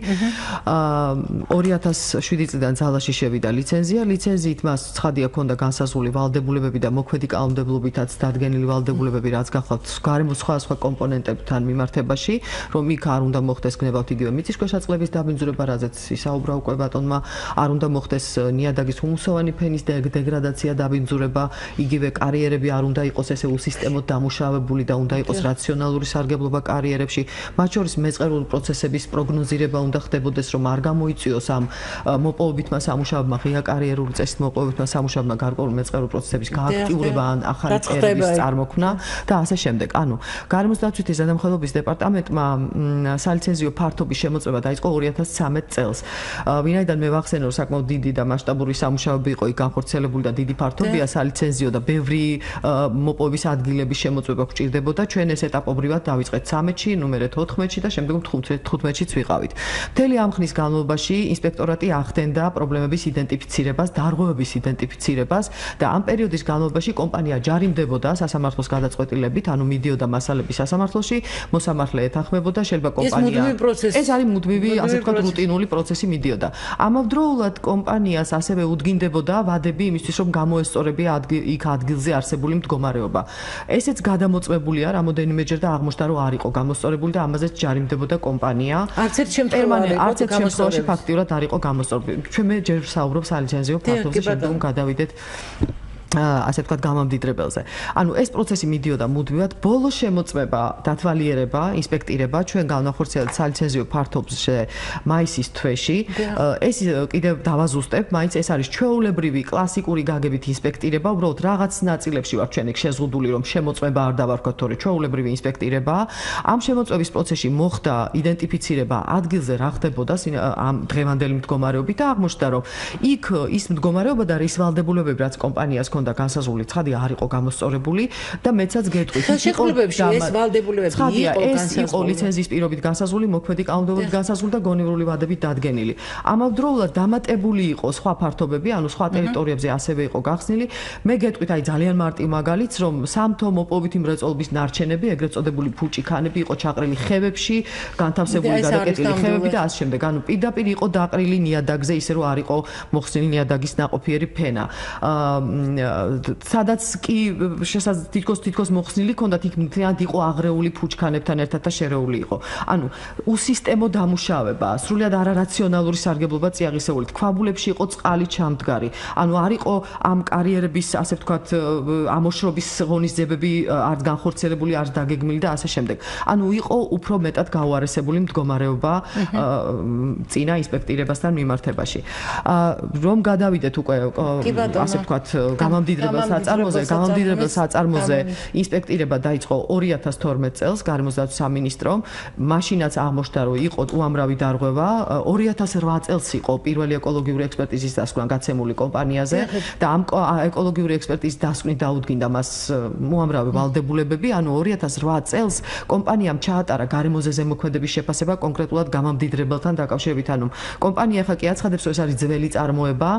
2007 წლიდან ძალაში შევიდა ლიცენზიით მას ცხადია ქონდა განსაზღვრული ვალდებულებები და მოქმედი კანონმდებლობითაც დადგენილი ვალდებულებები რაც გახლავთ გარემოს სხვადასხვა კომპონენტებთან მიმართებაში რომ იქ არ უნდა მოხდეს გნებავთ იგივე მიწისქვეშაწყლების დაბინძურება რაზეც ისაუბრა უკვე ბატონმა არ უნდა მოხდეს ნიადაგის ჰუმუსოვანი ფენის დეგრადაცია დაბინძურება იგივე კარიერები არ უნდა იყოს ესე უსისტემოდ დამუშავებული და უნდა იყოს რაციონალური სარგებლობა კარიერებში მათ შორის მეწყერული პროცესების პროგნოზირება უნდა ხდებოდეს რომ არ გამოიწვიოს ამ მოპოვებითმა სამუშაოებმა ღია კარიერული წესით მოპოვებითმა სამუშაოებმა გარკვეული მეწყერული პროცესების გააქტიურება ან ახალი წერების წარმოქმნა და ასე შემდეგ. ანუ გარემოს დაცვითი ზედამხედველობის დეპარტამენტმა სალიცენზიო ფართობის შემოწმება დაიწყო 2013 წელს. ვინაიდან მე ვახსენე რომ საკმაოდ დიდი და მასშტაბური სამუშაოები იყო იქ განხორციელებული და დიდი ფართობია სალიცენზიო და ბევრი მოპოვების ადგილების შემოწმება გვჭირდებოდა. ჩვენ ეს ეტაპობრივად დავიწყეთ 13-ში, ნუმერეთ 14-ში და შემდგომ 15-შიც ვიყავით. მთელი ამ ხნის განმავლობაში ინსპექტორატი ახდენდა პრობლემების იდენტიფიცირებას, დარღვევების იდენტიფიცირებას და ამ პერიოდის განმავლობაში კომპანია ჯარიმდებოდა სასამართლოს გადაწყვეტილებით, ანუ მიდიოდა მასალები სასამართლოში, მოსამართლე ეთანხმებოდა, შეიძლება კომპანია ეს არის მუდმივი, ასე ვთქვათ, რუტინული პროცესი მიდიოდა. ამავდროულად კომპანიას ასევე უდგინდებოდა ვადები იმისთვის, რომ გამოესწორებია იქ ადგილზე არსებული მდგომარეობა. ესეც გადამოწმებულია რამოდენიმეჯერ და აღმოჩნდა, რომ არ იყო გამოსწორებული და ამაზეც ჯარიმდებოდა კომპანია. არც ერთ შემთხვევაში ფაქტიურად არ იყო გამოსწორებული. ჩვენ მე ჯერ საუბრობ სალიცენზიო ფართობზე, შემდგომ გადავიდეთ ასე ვთქვათ გამამდიდრებელზე. ანუ ეს პროცესი მიდიოდა მუდმივად, ბოლო შემოწმება, დათვალიერება, ინსპექტირება ჩვენ განახორციელებთ სალიცენზიო ფართობზე მაისის თვეში. ეს კიდევ დავაზუსტებ, მაინც ეს არის ჩვეულებრივი კლასიკური გაგებით ინსპექტირება, უბრალოდ რაღაც ნაწილებში ვართ ჩვენ იქ შეზღუდული, რომ შემოწმება არ დავარქვათ, თორე ჩვეულებრივი ინსპექტირება. ამ შემოწმების პროცესში მოხდა იდენტიფიცირება ადგილზე რა ხდებოდა ამ დღევანდელი მდგომარეობით და აღმოჩნდა, რომ იქ ის მდგომარეობა და რის ვალდებულებები, რაც კომპანიას და განსაზღვრული ცხადი არ იყო გამოსწორებული და მეცაც გეტყვით შეხვლებებში ეს ვალდებულებები იყო ლიცენზიის პირობით განსაზღვრული, მოქმედი კანონმდებლობით განსაზღვრული და გონივრული ვადებით დადგენილი. ამავდროულად დამატებული იყო სხვა ფართობები, ანუ სხვა ტერიტორიებზე ასევე იყო გახსნილი. მე გეტყვით აი ძალიან მარტივ მაგალითს, რომ სამთო მოპოვებითი მრეწველობის ნარჩენები, ეგრეთ წოდებული ფუჭიქანები იყო ჩაყრილი ხევებში, განთავსებული გადაკეტილი ხევები და ასე შემდეგ. ანუ პირდაპირ იყო დაყრილი ნიადაგზე, ისე რომ არ იყო მოხსნილი ნიადაგის ნაყოფიერი ფენა. სადაც კი თითქოს მოხსნილი ქონდათ იქ მთლიანად იყო აღრეული ფუჭქანებთან ერთად და შერეული იყო. ანუ უსისტემო დამუშავება, სრულიად არარაციონალური სარგებლობა წიაღისეული, ქვაბულებში იყო წყალი ჩამდგარი. ანუ არ იყო ამ კარიერების, ასე ვთქვათ, ამოშრობის ღონისძიებები არც განხორციელებული, არც დაგეგმილი და ასე შემდეგ. ანუ იყო უფრო მეტად გაუარესებული მდგომარეობა წინა ინსპექტირებასთან მიმართებაში. რომ გადავიდეთ უკვე ასე ვთქვათ გამამდიდრებელ საწარმოზე ინსპექტირება დაიწყო 2012 წელს გარემოსდაცვის სამინისტრომ. მაშინაც აღმოჩნდა, რომ იყო უამრავი დარღვევა. 2008 წელს იყო პირველი ეკოლოგიური ექსპერტიზის დასკვნა გაცემული კომპანიაზე და ამ ეკოლოგიური ექსპერტიზის დასკვნით დაუდგინდა მას უამრავი ვალდებულებები. ანუ 2008 წელს კომპანიამ ჩაატარა გარემოზე ზემოქმედების შეფასება კონკრეტულად გამამდიდრებელთან დაკავშირებით. ანუ კომპანია ხა კი აცხადებს, რომ ეს არის ძველი წარმოება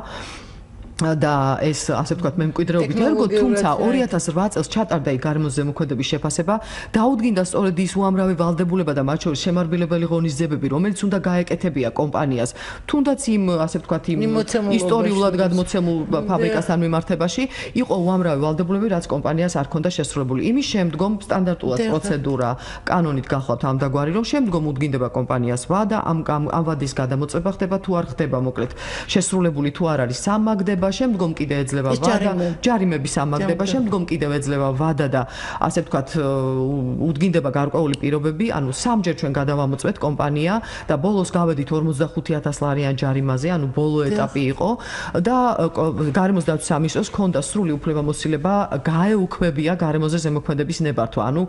და ეს ასე ვთქვათ მემკვიდრეობით ერგო, თუმცა 2008 წელს ჩატარდა იქ გარემოს ზემოქმედების შეფასება, დაუდგინდა სწორედ ის უამრავი ვალდებულება და მათ შორის შემარბილებელი ღონისძიებები, რომელიც უნდა გაეკეთებია კომპანიას, თუნდაც იმ ასე ვთქვათ იმ ისტორიულად გადმოცემულ ფაბრიკასთან მიმართებაში, იყო უამრავი ვალდებულებები, რაც კომპანიას არ ჰქონდა შესრულებული. იმის შემდგომ სტანდარტულად პროცედურა კანონით გახლავთ ამდაგვარი, რომ შემდგომ უდგინდება კომპანიას ვადა, ამ ვადის გადამოწება ხდება თუ არ ხდება, მოკლედ შესრულებული თუ არ არის სამაგდება, შემდგომ კიდე ეძლევა ვადა, ჯარიმების ამაგდება, შემდგომ კიდევ ეძლევა ვადა და ასე ვთქვათ უდგინდება გარკვეული პირობები, ანუ სამჯერ ჩვენ გადავამოწმეთ კომპანია და ბოლოს გავედით 45,000 ლარიან ჯარიმაზე, ანუ ბოლო ეტაპი იყო და გარემოსდაცვის სამინისტროს ჰქონდა სრული უფლებამოსილება გაეუქმებია გარემოზე ზემოქმედების ნებართვა, ანუ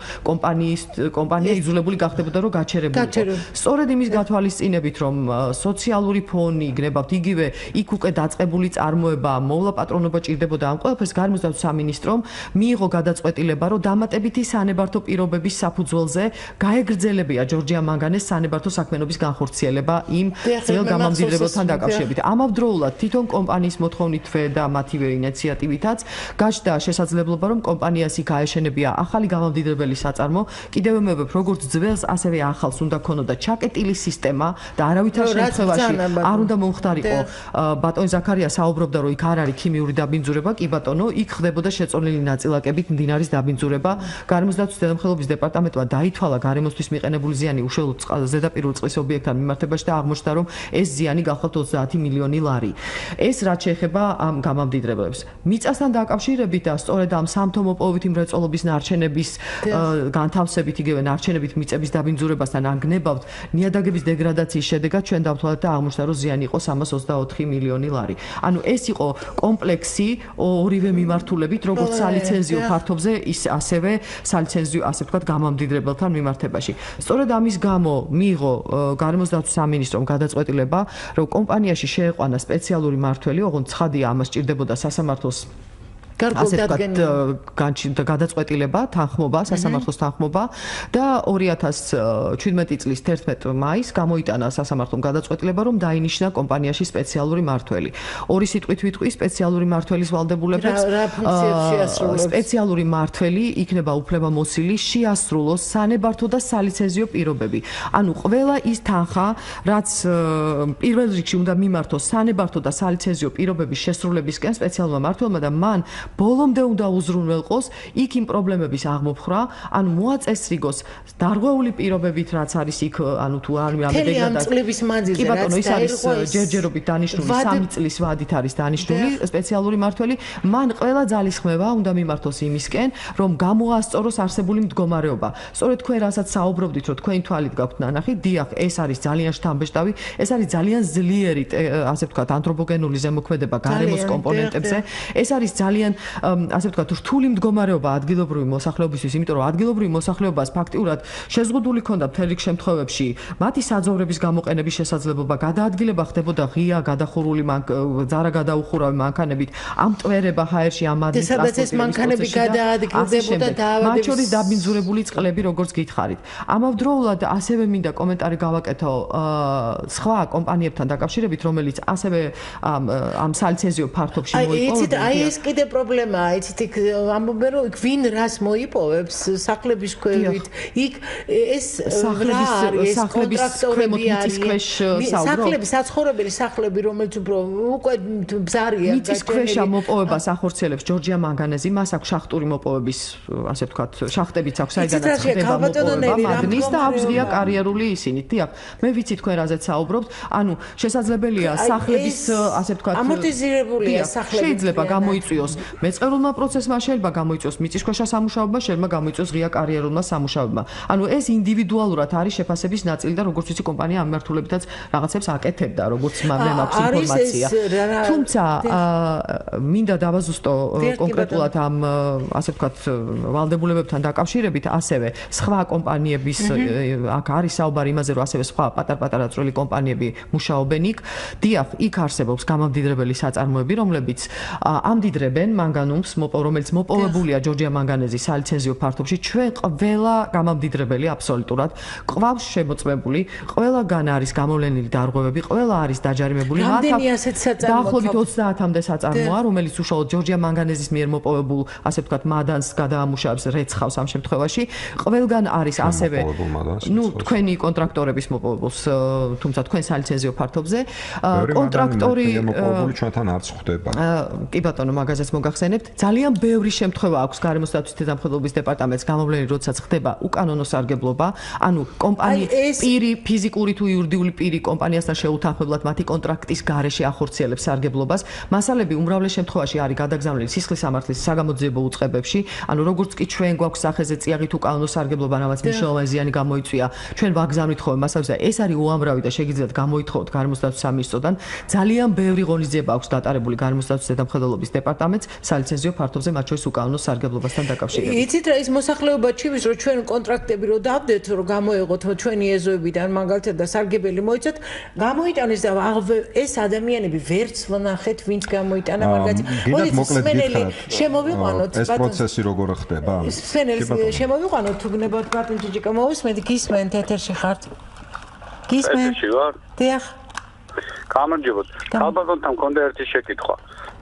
კომპანია იძულებული გახდებოდა, რომ გაჩერებულიყო. სწორედ იმის გათვალისწინებით, რომ სოციალური ფონი გნებავთ, იგივე იქ უკვე დაწყებული წარმოება მოვლა პატრონობა ჭირდებოდა ამ ყველაფერს გარემოსდაცვის სამინისტრომ მიიღო გადაწყვეტილება, რომ დამატებითი სანებართო პირობების საფუძველზე გაეგრძელებია ჯორჯია მანგანეს სანებართო საქმიანობის განხორციელება იმ ძველ გამამდიდრებელთან დაკავშირებით. ამავდროულად თვითონ კომპანიის მოთხოვნითვე და მათივე ინიციატივითაც გაჩნდა შესაძლებლობა, რომ კომპანიას იქ აეშენებია ახალი გამამდიდრებელი საწარმო, კიდევ მოვებ როგორც ძველს, ასევე ახალს უნდა ქონოდა ჩაკეტილი სისტემა და არავითარ შემთხვევაში არ უნდა მომხდარიყო. ბატონი ზაქარია საუბრობდა, რომ იქ არ არის ქიმიური დაბინძურება, კი ბატონო, იქ ხდებოდა შეწონილი ნაწილაკებით მდინარის დაბინძურება. გარემოსდაცვის დედამხედველობის დეპარტამენტმა დაითვალა გარემოსთვის მიყენებული ზიანი უშუალოდ ზედაპირულ წყლის ობიექტთან მიმართებაში და აღმოჩნდა, რომ ეს ზიანი გახლავთ 30 მილიონი ლარი. ეს რაც შეეხება ამ გამამდიდრებელებს. მიწასთან დაკავშირებით და სწორედ ამ სამთო მოპოვებითი მრეწველობის ნარჩენების განთავსებით, იგივე ნარჩენებით მიწების დაბინძურებასთან ანგნებავთ ნიადაგების დეგრადაციის შედეგად ჩვენ დავთვალეთ და აღმოჩნდა, რომ ზიანი იყო 324 მილიონი ლარი. ანუ ეს იყო კომპლექსი ორივე მიმართულებით, როგორც სალიცენზიო ფართობზე, ის ასევე სალიცენზიო, ასე ვთქვათ, გამამდიდრებელთან მიმართებაში. სწორედ ამის გამო მიიღო გარემოსდაცვის სამინისტრომ გადაწყვეტილება, რომ კომპანიაში შეეყვანა სპეციალური მმართველი, ოღონდ ცხადია, ამას ჭირდებოდა სასამართლოს გადაწყვეტილება, თანხმობა, სასამართლოს თანხმობა და 2017 წლის 11 მაისს გამოიტანა სასამართლომ გადაწყვეტილება, რომ დაინიშნა კომპანიაში სპეციალური მმართველი. ორი სიტყვით ვიტყვი სპეციალური მმართველის ვალდებულებებს. სპეციალური მმართველი იქნება უფლებამოსილი შეასრულოს სანებართო და სალიცენზიო პირობები. ანუ ყველა ის თანხა, რაც პირველ რიგში უნდა მიმართოს სანებართო და სალიცენზიო პირობების შესრულებისკენ სპეციალურმა მმართველმა და მან ბოლომდე უნდა უზრუნველყოს იქ იმ პრობლემების აღმოფხვრა, ანუ მოაწესრიგოს დარღვეული პირობებით რაც არის იქ, ანუ თუ არ ამ წლების მანძილზე რაც ის არის ჯერჯერობით დანიშნული 3 წლის ვადით არის დანიშნული სპეციალური მართველი, მან ყველა ძალისხმევა უნდა მიმართოს იმისკენ, რომ გამოასწოროს არსებული მდგომარეობა. სწორედ თქვენ რასაც საუბრობდით, რომ თქვენი თვალით გაქვთ ნანახი, დიახ, ეს არის ძალიან შთამბეჭდავი, ეს არის ძალიან ძლიერი, ასე ვთქვათ, ანთროპოგენული ზემოქმედება გარემოს კომპონენტებზე. ეს არის ძალიან, ასე ვთქვათ, რთული მდგომარეობა ადგილობრივი მოსახლეობისთვის, იმიტომ რომ ადგილობრივი მოსახლეობას ფაქტიურად შეზღუდული ქონდა მთელ რიგ შემთხვევებში მათი საძოვრების გამოყენების შესაძლებლობა, გადაადგილება ხდებოდა ღია, გადახურული ძარა გადაუხურავი მანქანებით, ამტვერება ჰაერში ამ ადმინისტრაციის მანქანები გადაადგილდებოდა დაავადების მათ შორის დაბინძურებული წყლები, როგორც გითხარით. ამავდროულად ასევე მინდა კომენტარი გავაკეთო სხვა კომპანიებთან დაკავშირებით, რომელიც ასევე ამ სალიცენზიო ფართობში მოიპოვებენ. აი ეს კიდე პრობლემაა, იცით, ამბობენ რომ ვინ რას მოიპოვებს სახლების ქვევით, იქ ეს სახლების ქვემოთ მიწის ქვეშ სახლები, საცხოვრებელი სახლები, რომელიც უკვე ბზარია, მიწის ქვეშა მოპოვებას ახორციელებს ჯორჯია მანგანეზი, მას აქვს შახტური მოპოვების, ასე ვთქვათ, შახტებიც აქვს, საიდანაც ხდება მოპოვება მადნის და აქვს ღია კარიერული ისინი. დიახ, მე ვიცი თქვენ რაზეც საუბრობთ, ანუ შესაძლებელია სახლების, ასე ვთქვათ, ამორტიზირებულია სახლები. შეიძლება გამოიწვიოს მეწყერულმა პროცესმა, შეიძლება გამოიწვიოს მიწისქვეშა სამუშაოება, შეიძლება გამოიწვიოს ღია კარიერულმა სამუშაოებმა. ანუ ეს ინდივიდუალურად არის შეფასების ნაწილი და როგორც ვიცი კომპანია ამ მიმართულებითაც რაღაცებს აკეთებდა, როგორც მე მაქვს ინფორმაცია. თუმცა მინდა დავაზუსტო კონკრეტულად ამ, ასე ვთქვათ, ვალდებულებებთან დაკავშირებით, ასევე სხვა კომპანიების აქ არის საუბარი იმაზე, რომ ასევე სხვა პატარ-პატარა წვრილი კომპანიები მუშაობენ იქ. დიახ, იქ არსებობს გამამდიდრებელი საწარმოები, რომლებიც ამდიდრებენ მანგანუმს, რომელიც მოპოვებულია ჯორჯია მანგანეზის სალიცენზიო ფართობში. ჩვენ ყველა გამამდიდრებელი აბსოლუტურად ყავს შემოწმებული, ყველაგან არის გამოვლენილი დარღვევები, ყველა არის დაჯარიმებული. რამდენი ასეთ საწარმოა? დაახლოებით 30-მდე საწარმოა, რომელიც უშუალოდ ჯორჯია მანგანეზის მიერ მოპოვებულ, ასე ვთქვათ, მადანს გადაამუშავებს, რეცხავს ამ შემთხვევაში. ყველგან არის ასევე, თქვენი კონტრაქტორების მოპოვებულს, თუმცა თქვენ სალიცენზიო ფართობზე, კონტრაქტორი მოპოვებული ჩვენთან არც ხდება. კი ბატონო, მაგაზეც მოგახსენებთ. ძალიან ბევრი შემთხვევა აქვს გარემოს სტატუსის დედამხედველობის დეპარტამენტს გამოვლენილი, როდესაც ხდება უკანონო სარგებლობა, ანუ კომპანიის პირი, ფიზიკური თუ იურიდიული პირი კომპანიასთან შეუთანხმებლად მათი კონტრაქტის გარეშე ახორციელებს სარგებლობას. მასალები უმრავლეს შემთხვევაში არის გადაგზავნილი სისხლის სამართლის საგამოძიებო უწყებებში, ანუ როგორც კი ჩვენ გვაქვს სახეზე წიაღით უკანონო სარგებლობა, რამაც მნიშვნელოვანი ზიანი გამოიწვია, ჩვენ ვაგზავნით ხოლმე მასალებს და ეს არის უამრავი და შეგიძლიათ გამოითხოვოთ გარემოს სტატუსის სამინისტროდან. ძალიან ბევრი ღონისძიება აქვს დატარებული გარემოს სტატუსის დედამხედველობის დეპარტამენტს სალიცენზიო ფართობზე, მათ შორის უკანონო სარგებლობასთან დაკავშირებით. იცით რა, ის მოსახლეობა ჩივის, რომ ჩვენ კონტრაქტები რო დავდეთ, რომ გამოეღოთ ჩვენი ეზოებიდან მაგალითად და სარგებელი მოიცოთ, გამოიტანეს და ეს ადამიანები ვერც ვნახეთ, ვინც გამოიტანა მაგალითად. მოდით მოსმენელი შემოვიყვანოთ ეს პროცესი როგორ ხდება? მსმენელს შემოვიყვანოთ, თუ გნებავთ ბატონ ჯიჯიკა, მოვისმენთ, გისმენთ, ეთერში ხართ. გისმენთ? დიახ. გამარჯობათ. ალბათონთან მქონდა ერთი შეკითხვა.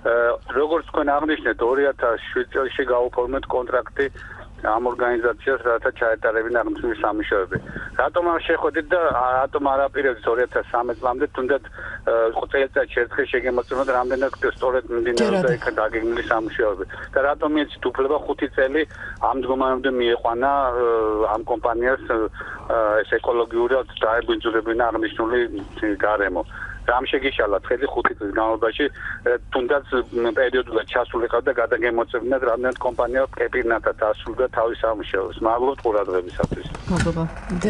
როგორც თქვენ აღნიშნეთ, 2007 წელს გაუფორმეთ კონტრაქტი ამ ორგანიზაციას, რათა ჩაეტარებინა აღმოსავლური სამუშაოები. რატომ არ შეხვედით და რატომ არ აპირებთ 2013 წლამდე თუნდაც წელიწადში ერთხელ შეგემოწმოთ რამდენად სწორედ მიმდინარეობდა იქ დაგეგმილი სამუშაოები და რატომ ეცით უფლება 5 წელი ამ მდგომარეობამდე მieყვანა ამ კომპანიას ეს ეკოლოგიური დაებინძურებინა აღნიშნული გარემო. რამ შეგიშალა ხედი 5 წლის განმავლობაში თუნდაც პერიოდულად ჩასულიყავდა გადაგემოწმებინათ რამდენად კომპანია პირნათად ასრულდა თავის სამუშაოს. მადლობთ ყურადღებისათვის. მადლობა.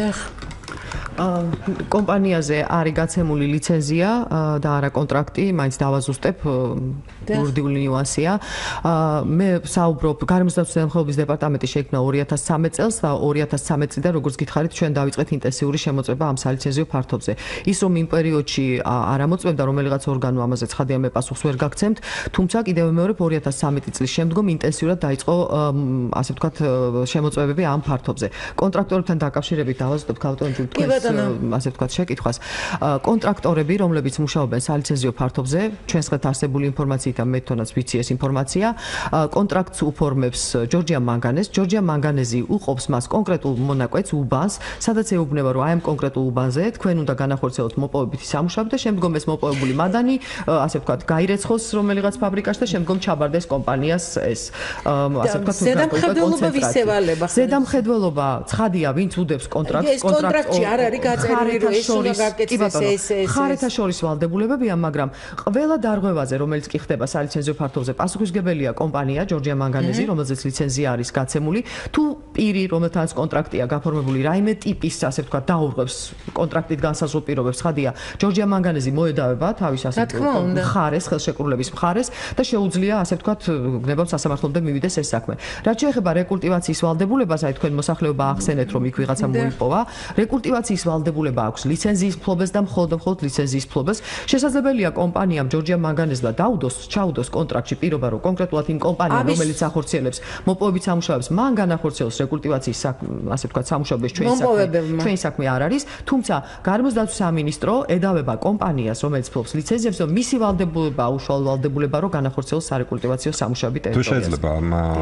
კომპანიაზე არის გაცემული ლიცენზია და არა კონტრაქტი, მაინც დავაზუსტებ, იურიდიული ნიუანსია. მე საუბრობ გარემოს სტატუსის დედამხედველობის დეპარტამენტი შეიქმნა 2013 წელს და 2013 წლიდან როგორც გითხარით, ჩვენ დავიწყეთ ინტენსიური შემოწმება ამ სალიცენზიო ფართობზე. ის რომ იმ პერიოდში არ ამოწმებდა რომელიღაც ორგანო, ამაზე ცხადია მე პასუხს ვერ გაგცემთ, თუმცა კიდევ ვიმეორებ 2013 წლის შემდგომ ინტენსიურად დაიწყო, ასე ვთქვათ, შემოწმებები ამ ფართობზე. კონტრაქტორებთან დაკავშირებით დავაზუსტებ ქალბატონ ჯულტკის ასე ვთქვათ შეკითხვას. კონტრაქტორები, რომლებიც მუშაობენ სალიცენზიო ფართობზე, ჩვენს ხელთ არსებული ინფორმაციით და მე თვითონაც ვიცი ეს ინფორმაცია. კონტრაქტს უფორმებს ჯორჯია მანგანეზს. ჯორჯია მანგანეზი უყობს მას კონკრეტულ მონაკვეთს უბანს, სადაც ეუბნება, რომ აი ამ კონკრეტულ უბანზე თქვენ უნდა განახორციელოთ მოპოვებითი სამუშაოები და შემდგომ ეს მოპოვებული მადანი, ასე ვთქვათ, გაირეცხოს რომელიღაც ფაბრიკაში და შემდგომ ჩაბარდეს კომპანიას ეს, ასე ვთქვათ, ზედამხედველობა ვისევალება. ზედამხედველობა ცხადია, ვინც უდებს კონტრაქტს, კონტრაქტში არ არის გაწერილი, რომ ეს უნდა გაკეთდეს ეს. ხარეთა შორის ვალდებულებებია, მაგრამ ყველა დარღვევაზე, რომელიც კი ხდება სალიცენზიო ფართობზე, პასუხისმგებელია კომპანია ჯორჯია მანგანეზი, რომელზეც ლიცენზია არის გაცემული. თუ პირი, რომელთანაც კონტრაქტია გაფორმებული, რაიმე ტიპის, ასე ვთქვათ, დაურღვევს კონტრაქტით განსაზღვრულ პირობებს, ხადია, ჯორჯია მანგანეზი მოედავება თავის ასე მხარეს, ხელშეკრულების მხარეს და შეუძლია, ასე ვთქვათ, გნებავ სასამართლომდე მივიდეს ეს საქმე. რაც შეეხება რეკულტივაციის ვალდებულებას, აი თქვენ მოსახლეობა ახსენეთ, რომ იქ ვიღაცა მოიპოვა, რეკულტივაციის ვალდებულება აქვს ლიცენზიის ფლობელს და მხოლოდ ლიცენზიის ფლობელს. შესაძლებელია კომპანიამ ჯორჯია მანგანეზმა ჩაუდოს კონტრაქტში პირობა, რომ კონკრეტულად იმ კომპანიამ, რომელიც ახორციელებს მოპოვებით სამუშაოებს, მან განახორციელოს რეკულტივაციის ასე ვთქვათ სამუშაოების ჩვენი საქმე არ არის, თუმცა გარემოს დაცვის სამინისტრო ედავება კომპანიას, რომელიც ფლობს ლიცენზიებს, რომ მისი ვალდებულება, უშუალო ვალდებულება, რომ განახორციელოს სარეკულტივაციო სამუშაოები ტერიტორიაზე. თუ შეიძლება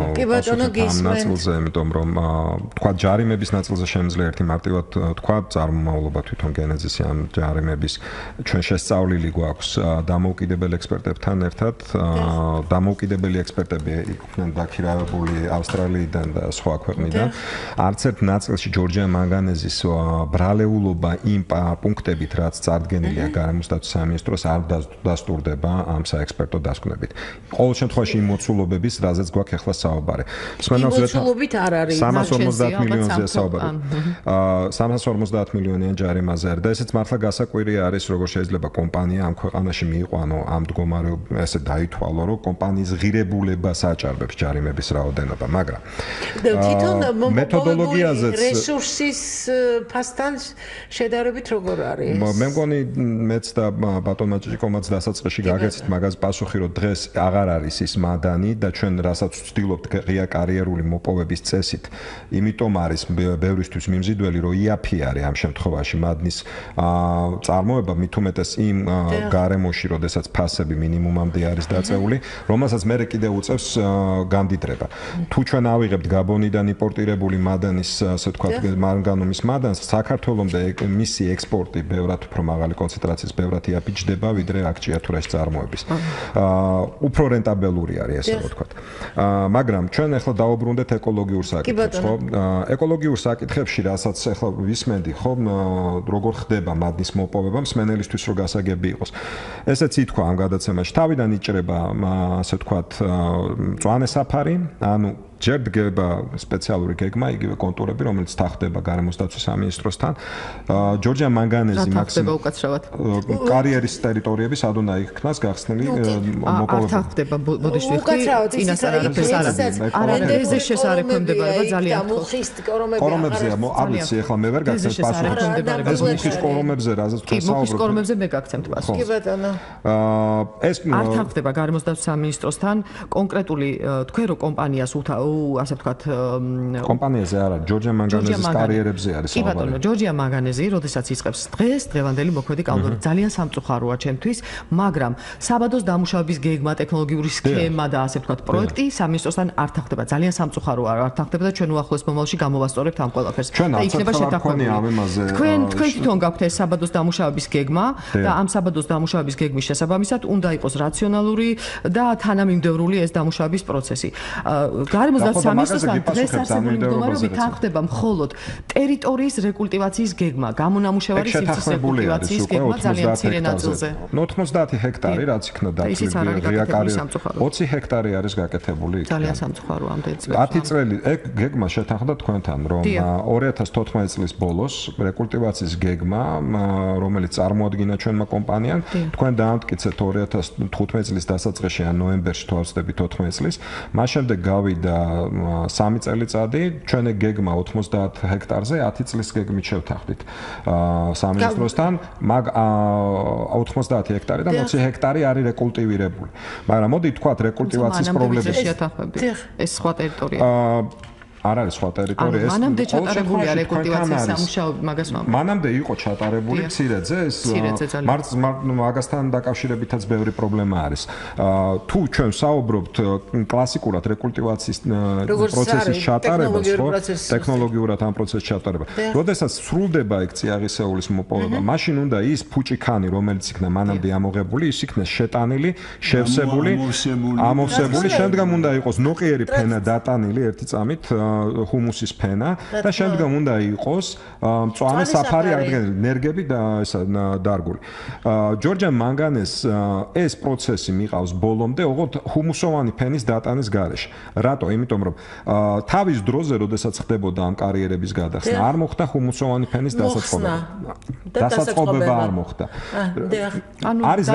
ნაწილზე, იმიტომ რომ თქვა ჯარიმების ნაწილზე შემიძლია ერთი მარტივად თქვა წარმომავლობა თვითონ გენეზისი ამ ჯარიმების ჩვენ შესწავლილი გვაქვს დამოუკიდებელ ექსპერტებთან ერთად. დამოუკიდებელი ექსპერტები იყვნენ დაქირავებული ავსტრალიიდან და სხვა ქვეყნიდან. არც ერთ ნაწილში ჯორჯია მანგანეზის ბრალეულობა იმ პუნქტებით, რაც წარდგენილია გარემოს დაცვის სამინისტროს, არ დასტურდება ამ საექსპერტო დასკვნებით. ყოველ შემთხვევაში იმ მოცულობების, რაზეც გვაქვს ახლა საუბარი. მოცულობით არ არის 350 მილიონზეა საუბარი. 350 მილიონიან ჯარიმაზე არის და ესეც მართლა გასაკვირია არის, როგორ შეიძლება კომპანია ამ ქვეყანაში მიიყვანო ამ მდგომარეობაზე, ესე დაითვალო, რომ კომპანიის ღირებულებას აჭარბებს ჯარიმების რაოდენობა, მაგრამ თვითონ მეთოდოლოგიაზეც რესურსის ფასთან შედარებით როგორ არის? მე მგონი მეც და ბატონმა ჭიჭიკომაც დასაწყისში გაგეცით მაგას პასუხი, რომ დღეს აღარ არის ის მადანი და ჩვენ რასაც ვცდილობთ ღია კარიერული მოპოვების წესით, იმიტომ არის ბევრისთვის მიმზიდველი, რომ იაფი არის ამ შემთხვევაში მადნის წარმოება, მით უმეტეს იმ გარემოში, როდესაც ფასები მინიმუმამდე არის დაწეული, რომელსაც მე კიდევ უწევს გამდიდრება. თუ ჩვენ ავიღებთ გაბონიდან იმპორტირებული მადანის, ასე ვთქვათ, მანგანუმის მადანს, საქართველომდე მისი ექსპორტი ბევრად უფრო მაღალი კონცენტრაციის ბევრად იაფიჯდება, ვიდრე აქ ჭიათურაში წარმოების. უფრო რენტაბელური არის, ესე ვთქვათ. მაგრამ ჩვენ ახლა დაუბრუნდეთ ეკოლოგიურ საკითხებს, ხო? ეკოლოგიურ საკითხებში, რასაც ახლა ვისმენდი, ხო, როგორ ხდება მადნის მოპოვება, მსმენელისთვის რო გასაგები იყოს. ესეც ითქვა ამ გადაცემაში. თავიდან იჭრება, ასე ვთქვათ, მწვანე საფარი, ანუ ჯერ დგება სპეციალური გეგმა, იგივე კონტურები, რომელიც თანხდება გარემოს დაცვის სამინისტროსთან. ჯორჯია მანგანეზი მაქსიმუმ უკაცრავად კარიერის ტერიტორიები სად უნდა იქნას გახსნილი მოპოვება. არ თანხდება ბოდიშვილი წინასწარ არაფერს არ არის. არაერთხელ შესაძლებლობა ძალიან მუხის კორომებზეა, არ ვიცი, ახლა მე ვერ გაგცემ პასუხი. ეს მუხის კორომებზე, რაზეც თქვენ საუბრობთ. მუხის კორომებზე მე გაგცემთ პასუხი. კი ბატონო. ეს არ თანხდება გარემოს დაცვის სამინისტროსთან კონკრეტული თქვენ რო კომპანიას ასე ვთქვათ კომპანიაზე არა, ჯორჯია მანგანეზის კარიერებზე არის საუბარი. კი ბატონო, ჯორჯია მანგანეზი, როდესაც იწყებს დღევანდელი მოქმედი კალდური ძალიან სამწუხაროა ჩემთვის, მაგრამ საბადოს დამუშავების გეგმა, ტექნოლოგიური სქემა და ასე ვთქვათ პროექტი სამინისტროსთან არ თანხდება. ძალიან სამწუხაროა არ თანხდება და ჩვენ უახლოეს მომავალში გამოვასწორებთ ამ ყველაფერს. და იქნება შეთანხმებული. თქვენ თვითონ გაქვთ ეს საბადოს დამუშავების გეგმა და ამ საბადოს დამუშავების გეგმის შესაბამისად უნდა იყოს რაციონალური და თანამიმდევრული ეს დამუშავების პროცესი. გარემოს დაცვის სამინისტროსთან დღეს არსებული მდგომარეობით თანხდება მხოლოდ ტერიტორიის რეკულტივაციის გეგმა, გამონამუშევარი სივრცის რეკულტივაციის გეგმა ძალიან მცირე ნაწილზე. 90 ჰექტარი რაც იქნა დაწილი ღია კარიერი 20 ჰექტარი არის გაკეთებული იქ. ძალიან სამწუხაროა ამდენი წლები. 10 წელი ეგ გეგმა შეთანხმდა თქვენთან, რომ 2014 წლის ბოლოს რეკულტივაციის გეგმა, რომელიც წარმოადგინა ჩვენმა კომპანიამ, თქვენ დაამტკიცეთ 2015 წლის დასაწყისში ან ნოემბერში თუ არ ვცდები 14 წლის, მას შემდეგ გავიდა 3 წელიწადი, ჩვენი გეგმა 90 ჰექტარზე 10 წლის გეგმით შევთანხმდით სამინისტროსთან, მაგ 90 ჰექტარი და 20 ჰექტარი არის რეკულტივირებული. მაგრამ მოდი თქვათ რეკულტივაციის პრობლემები. ეს სხვა ტერიტორია. არ არის სხვა ტერიტორია ეს მანამდე ჩატარებულია რეკულტივაციის სამუშაოები მაგას ვამბობ მანამდე იყო ჩატარებული მცირედზე ეს მაგასთან დაკავშირებითაც ბევრი პრობლემა არის თუ ჩვენ საუბრობთ კლასიკურად რეკულტივაციის პროცესის ჩატარებას ხო ტექნოლოგიურად ამ პროცესს ჩატარება როდესაც სრულდება ეგ წიაღისეულის მოპოვება მაშინ უნდა ის ფუჭიქანი რომელიც იქნა მანამდე ამოღებული ის იქნეს შეტანილი შევსებული ამოვსებული შემდგომ უნდა იყოს ნოყიერი ფენა დატანილი ერთი წამით ჰუმუსის ფენა და შემდგომ უნდა იყოს მწვანე საფარი აღდგენილი ნერგები და ესა დარგული ჯორჯიან მანგანეს ეს პროცესი მიყავს ბოლომდე ოღონდ ჰუმუსოვანი ფენის დატანის გარეშე რატო იმიტომ რომ თავის დროზე როდესაც ხდებოდა ამ კარიერების გადახსნა არ მოხდა ჰუმუსოვანი ფენის დასაწყობება არ მოხდა არის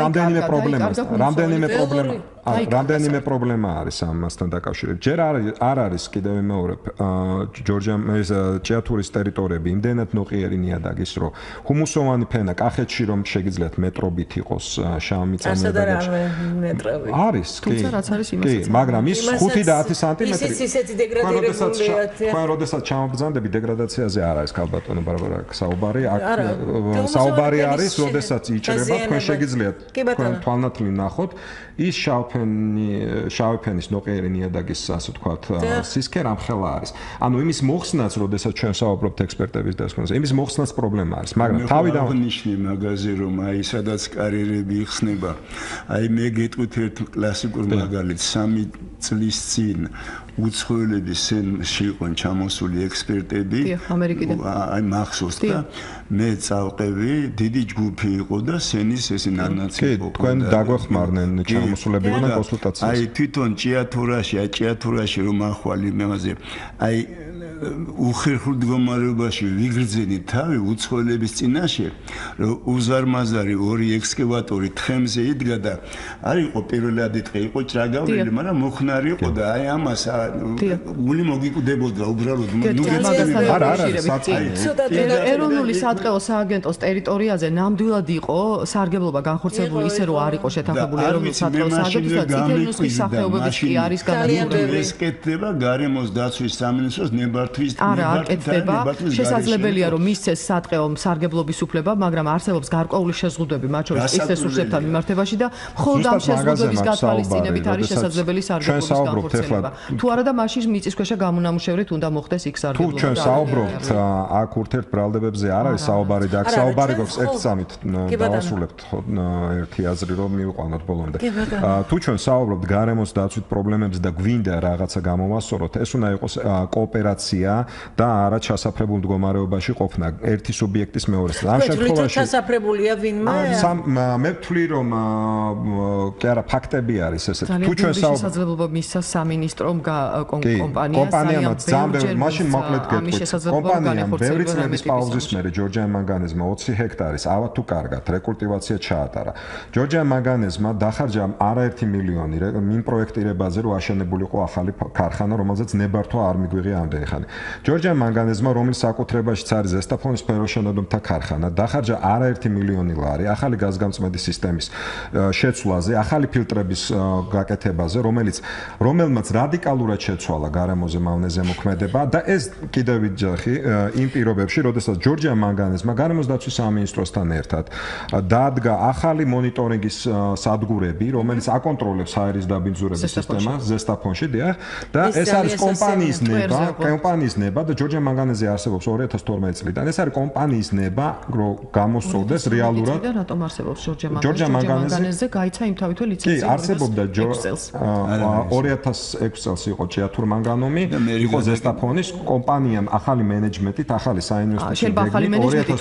რამდენიმე პრობლემა არის ამასთან დაკავშირებით ჯერ არ არის კიდევ მეორე ჯორჯიან ჭიათურის ტერიტორიები იმდენად ნოყიერი ნიადაგის რომ ჰუმუსოვანი ფენა კახეთში რომ შეგიძლიათ მეტრობით იყოს შავ მიწა ნიადაგში არის თუმცა რაც არის იმასაც კი მაგრამ ის 5 და 10 სანტიმეტრი ისეთი დეგრადირებულია თქვენ როდესაც ჩამობრძანდები დეგრადაციაზე არ არის ქალბატონო ბარბარა საუბარი საუბარი არის როდესაც იჭრება თქვენ შეგიძლიათ თქვენ თვალნათლივ ნახოთ ის შავი ფენის ნოყიერი ნიადაგის ასე ვთქვათ სისქე რამხელა არის ანუ იმის მოხსნაც როდესაც ჩვენ საუბრობთ ექსპერტების დასკვნაზე იმის მოხსნაც პრობლემა არის მაგრამ თავიდან ნიშნი მაგაზე რომ აი სადაც კარიერები იხსნება აი მე გეტყვით ერთ კლასიკურ მაგალითს 3 წლის წინ უცხოელების სენში იყვნენ ჩამოსული ექსპერტები აი მახსოვს და მე წავყევი დიდი ჯგუფი იყო და სენის ეს ნანაცი იყო თქვენ დაგვეხმარნენ ჩამოსულები იყვნენ კონსულტაციას აი თვითონ ჭიათურაში რომ ახვალ იმაზე აი უხერხულ მდგომარეობაში ვიგრძენით თავი უცხოელების წინაშე რომ უზარმაზარი 2 ექსკავატორი თხემზე იდგა და არ იყო პირველადი დღე იყო ჭრაგავლილი მაგრამ მოხნარი იყო და აი ამას გული მოგიკვდებოდა უბრალოდ ეროვნული სატყეო სააგენტოს ტერიტორიაზე ნამდვილად იყო სარგებლობა განხორციელებული ისე რომ არ იყო შეთანხმებული ეროვნული სატყეო სააგენტოს და წითელი ნუსხის სახეობებიც კი არის განხორციელებული ეს კეთდება გარემოს დაცვის სამინისტროს არა აკეთდება შესაძლებელია რომ მისცეს სატყეო სარგებლობის უფლება მაგრამ არსებობს გარკვეული შეზღუდვები მათ შორის ის რესურსებთან მიმართებაში და მხოლოდ ამ შეზღუდვების გათვალისწინებით არის შესაძლებელი სარგებლობის განხორციელება თუ არა და მაშინ მიწისქვეშა გამონამუშევრით უნდა მოხდეს იქ სარგებლობა თუ ჩვენ საუბრობთ აქ ურთიერთბრალდებებზე არ არის საუბარი და აქ საუბარი გვაქვს ერთ წამით დავასრულებთ ერთი აზრი რომ მივიყვანოთ ბოლომდე თუ ჩვენ საუბრობთ გარემოს დაცვით პრობლემებზე და გვინდა რაღაცა გამოვასწოროთ ეს უნდა იყოს კოოპერაცია და არა ჩასაფრებულ მდგომარეობაში ყოფნა ერთი სუბიექტის მეორეს. ამ შემთხვევაში ჩასაფრებულია ვინმე? მე ვთვლი რომ კი არა ფაქტები არის ესეთ. თუ ჩვენ შესაძლებლობა მისცა სამინისტრომ კომპანიამ ძალიან მაშინ მოკლედ გეტყვით. კომპანიამ ბევრი წლების პაუზის მერე ჯორჯიან მანგანეზმა 20 ჰექტარის ავა თუ კარგად რეკულტივაცია ჩაატარა. ჯორჯიან მანგანეზმა დახარჯა არაერთი მილიონი მინ პროექტირებაზე რომ აშენებულიყო ახალი ქარხანა რომელზეც ნებართვა არ მიგვიღია ამდენი ხანი. ჯორჯიან მანგანეზმა რომლის საკუთრებაშიც არის ზესტაფონის ფეროშენადობთა ქარხანა დახარჯა არაერთი მილიონი ლარი ახალი გაზგამწმენდი სისტემის შეცვლაზე, ახალი ფილტრების გაკეთებაზე, რომელმაც რადიკალურად შეცვალა გარემოზე მავნეზე მოქმედება და ეს კიდევ ვიჯახი იმ პირობებში, როდესაც ჯორჯიან მანგანეზმა გარემოს დაცვის სამინისტროსთან ერთად დადგა ახალი მონიტორინგის სადგურები, რომელიც აკონტროლებს ჰაერის დაბინძურების სისტემას ზესტაფონში, დიახ, და ეს არის კომპანიის ნება და ჯორჯიან მანგანეზე არსებობს 2012 წლიდან. ეს არის კომპანიის ნება, რომ გამოსწორდეს რეალურად. და რატომ არსებობს ჯორჯიან მანგანეზე გაიცა იმთავითო ლიცენზია? კი, არსებობდა 2006 წელს იყო ჭიათურ მანგანუმი, იყო ზესტაფონის კომპანიამ ახალი მენეჯმენტით, ახალი საინვესტიციო გეგმით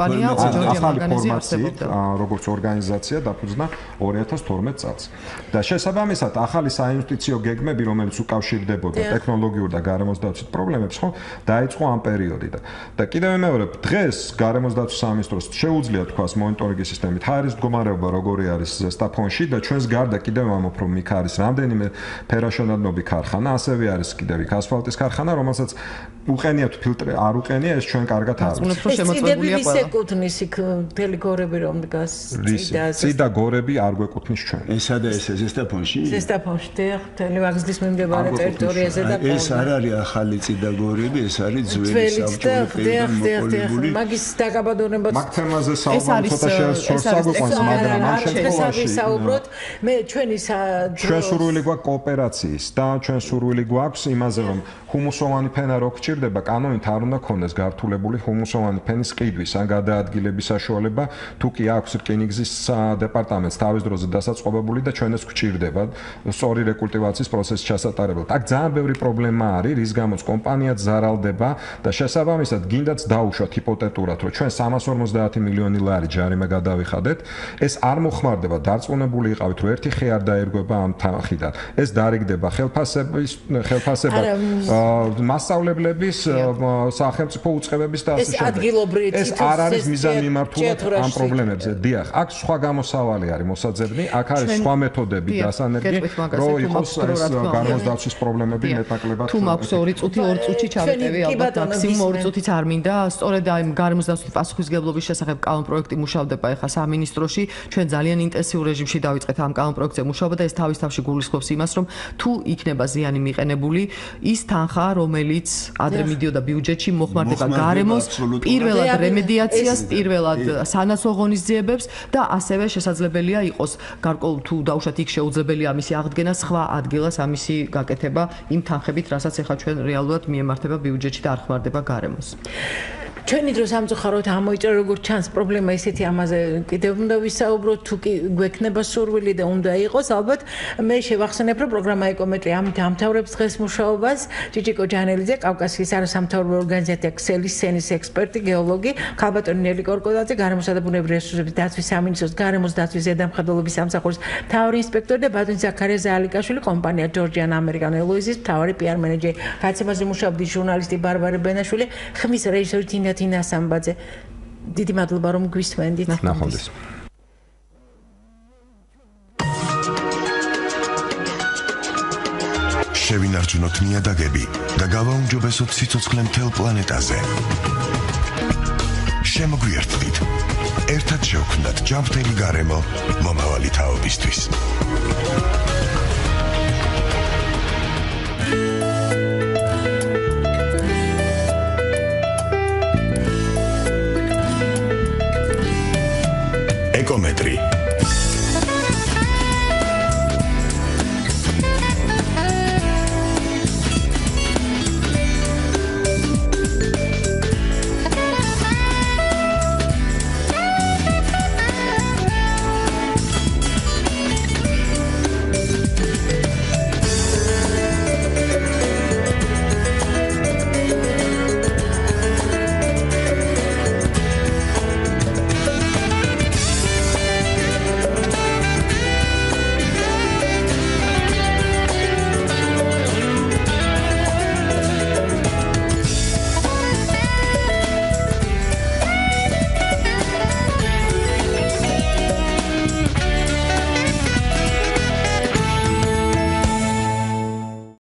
2012 როგორც ორგანიზაცია დაფუძნა 2012 წელს. და შესაბამისად ახალი საინვესტიციო გეგმები, რომელიც უკავშირდებოდა ტექნოლოგიურ და გარემოს დაცვის პრობლემებს, ხო, დაიწყო ამ პერიოდიდან. და კიდევ მეორე, დღეს გარემოს დაცვის სამინისტროს შეუძლია თქვას მონიტორინგის სისტემით ჰაერის მდგომარეობა როგორი არის ზესტაფონში და ჩვენს გარდა კიდევ ამოფ რომ იქ არის რამდენიმე ფერაშენადნობი ქარხანა, ასევე არის კიდევ იქ ასფალტის ქარხანა, რომელსაც უყენიათ ფილტრი, არ უყენია, ეს ჩვენ კარგად არ ვიცით. წიდები ვის ეკუთვნის იქ მთელი გორები რომ დგას წიდა გორები არ გვეკუთვნის ჩვენ. ესა და ეს ზესტაფონში? ზესტაფონში, მთელი ვაგზლის მიმდებარე ტერიტორიაზე და ეს არ არის ახალი წიდა გადაგორები ეს არის ძველი საბჭოური პერიოდული მაგის დაკაბადონებაც მაგ თემაზე საუბარი ცოტა შევსაუბროთ, მაგრამ ამ შემთხვევაში საუბრობთ მე ჩვენი ჩვენ სურვილი გვაქვს კოოპერაციის და ჩვენ სურვილი გვაქვს იმაზე რომ ჰუმუსოვანი ფენა რო გჭირდება კანონით არ უნდა ქონდეს გართულებული ჰუმუსოვანი ფენის ყიდვის ან გადაადგილების საშუალება თუ კი აქვს რკინიგზის დეპარტამენტს თავის დროზე დასაწყობებული და ჩვენს გჭირდება სწორი რეკულტივაციის პროცესის ჩასატარებლად. აქ ძალიან ბევრი პრობლემა არის, რის გამოც კომპანიაც ზარალდება და შესაბამისად გინდაც დაუშვათ ჰიპოთეტურად, რომ ჩვენ 350 მილიონი ლარი ჯარიმა გადავიხადეთ, ეს არ მოხმარდება, დარწმუნებული იყავით, რომ ერთი ხე არ დაერგვება ამ თანხიდან. ეს დარიგდება ხელფასებად მასშტაბლებლების, სახელმწიფო უწყებების და ასე შემდეგ. ეს არ არის მიზანმიმართულად ამ პრობლემებზე. დიახ, აქ სხვა გამოსავალი არის მოსაძებნი, აქ არის სხვა მეთოდები დასანერგი, რომ იყოს ეს გარემოსდაცვის პრობლემები მეტნაკლებად. თუ მაქვს 2 წუთი, 2 წუთში ჩავეტევი, ალბათ მაქსიმუმ 2 წუთიც არ მინდა. სწორედ აი გარემოსდაცვის პასუხისგებლობის შესახებ კანონპროექტი მუშავდება ახლა სამინისტროში. ჩვენ ძალიან ინტენსიურ რეჟიმში დავიწყეთ ამ კანონპროექტზე მუშაობა და ეს თავის თავში გულისხმობს იმას, რომ თუ იქნება ზიანი მიყენებული, ის თანხა, რომელიც ადრე მიდიოდა ბიუჯეტში, მოხმარდება გარემოს, პირველად რემედიაციას, პირველად სანაცვლო ღონისძიებებს და ასევე შესაძლებელია იყოს გარკვეულ თუ დაუშვათ იქ შეუძლებელია ამისი აღდგენა სხვა ადგილას ამისი გაკეთება იმ თანხებით, რასაც ახლა ჩვენ რეალურად მიემართება ბიუჯეტში და არ ხმარდება გარემოს. ჩვენი დრო სამწუხაროდ ამოიჭრა როგორც ჩანს პრობლემა ისეთი ამაზე კიდევ უნდა ვისაუბროთ თუ კი გვექნება სურვილი და უნდა იყოს ალბათ მე შევახსენებ რომ პროგრამა ეკომეტრი ამთავრებს დღეს მუშაობას ჭიჭიკო ჯანელიძე კავკასიის არასამთავრობო ორგანიზაცია ქსელის სენის ექსპერტი გეოლოგი ქალბატონი ნელი კორკოდაძე გარემოსა და ბუნებრივი რესურსების დაცვის სამინისტროს გარემოს დაცვის ზედამხედველობის სამსახურის მთავარი ინსპექტორი და ბატონი ზაქარია ზაალიკაშვილი კომპანია ჯორჯიან ამერიკან ელოიზის მთავარი PR მენეჯერი კაცემაზე მუშაობდი ჟურნალისტი ბარბარე ბენაშვილი ხმის რეჟისორი დინა სამბაძე დიდი მადლობა რომ გვისმენდით. ნახვამდის. შევინარჩუნოთ ნიადაგები და გავაუმჯობესოთ სიცოცხლე მთელ პლანეტაზე. შემოგვიერთდით. ერთად შევქმნათ ჯანმრთელი გარემო მომავალი თაობისთვის.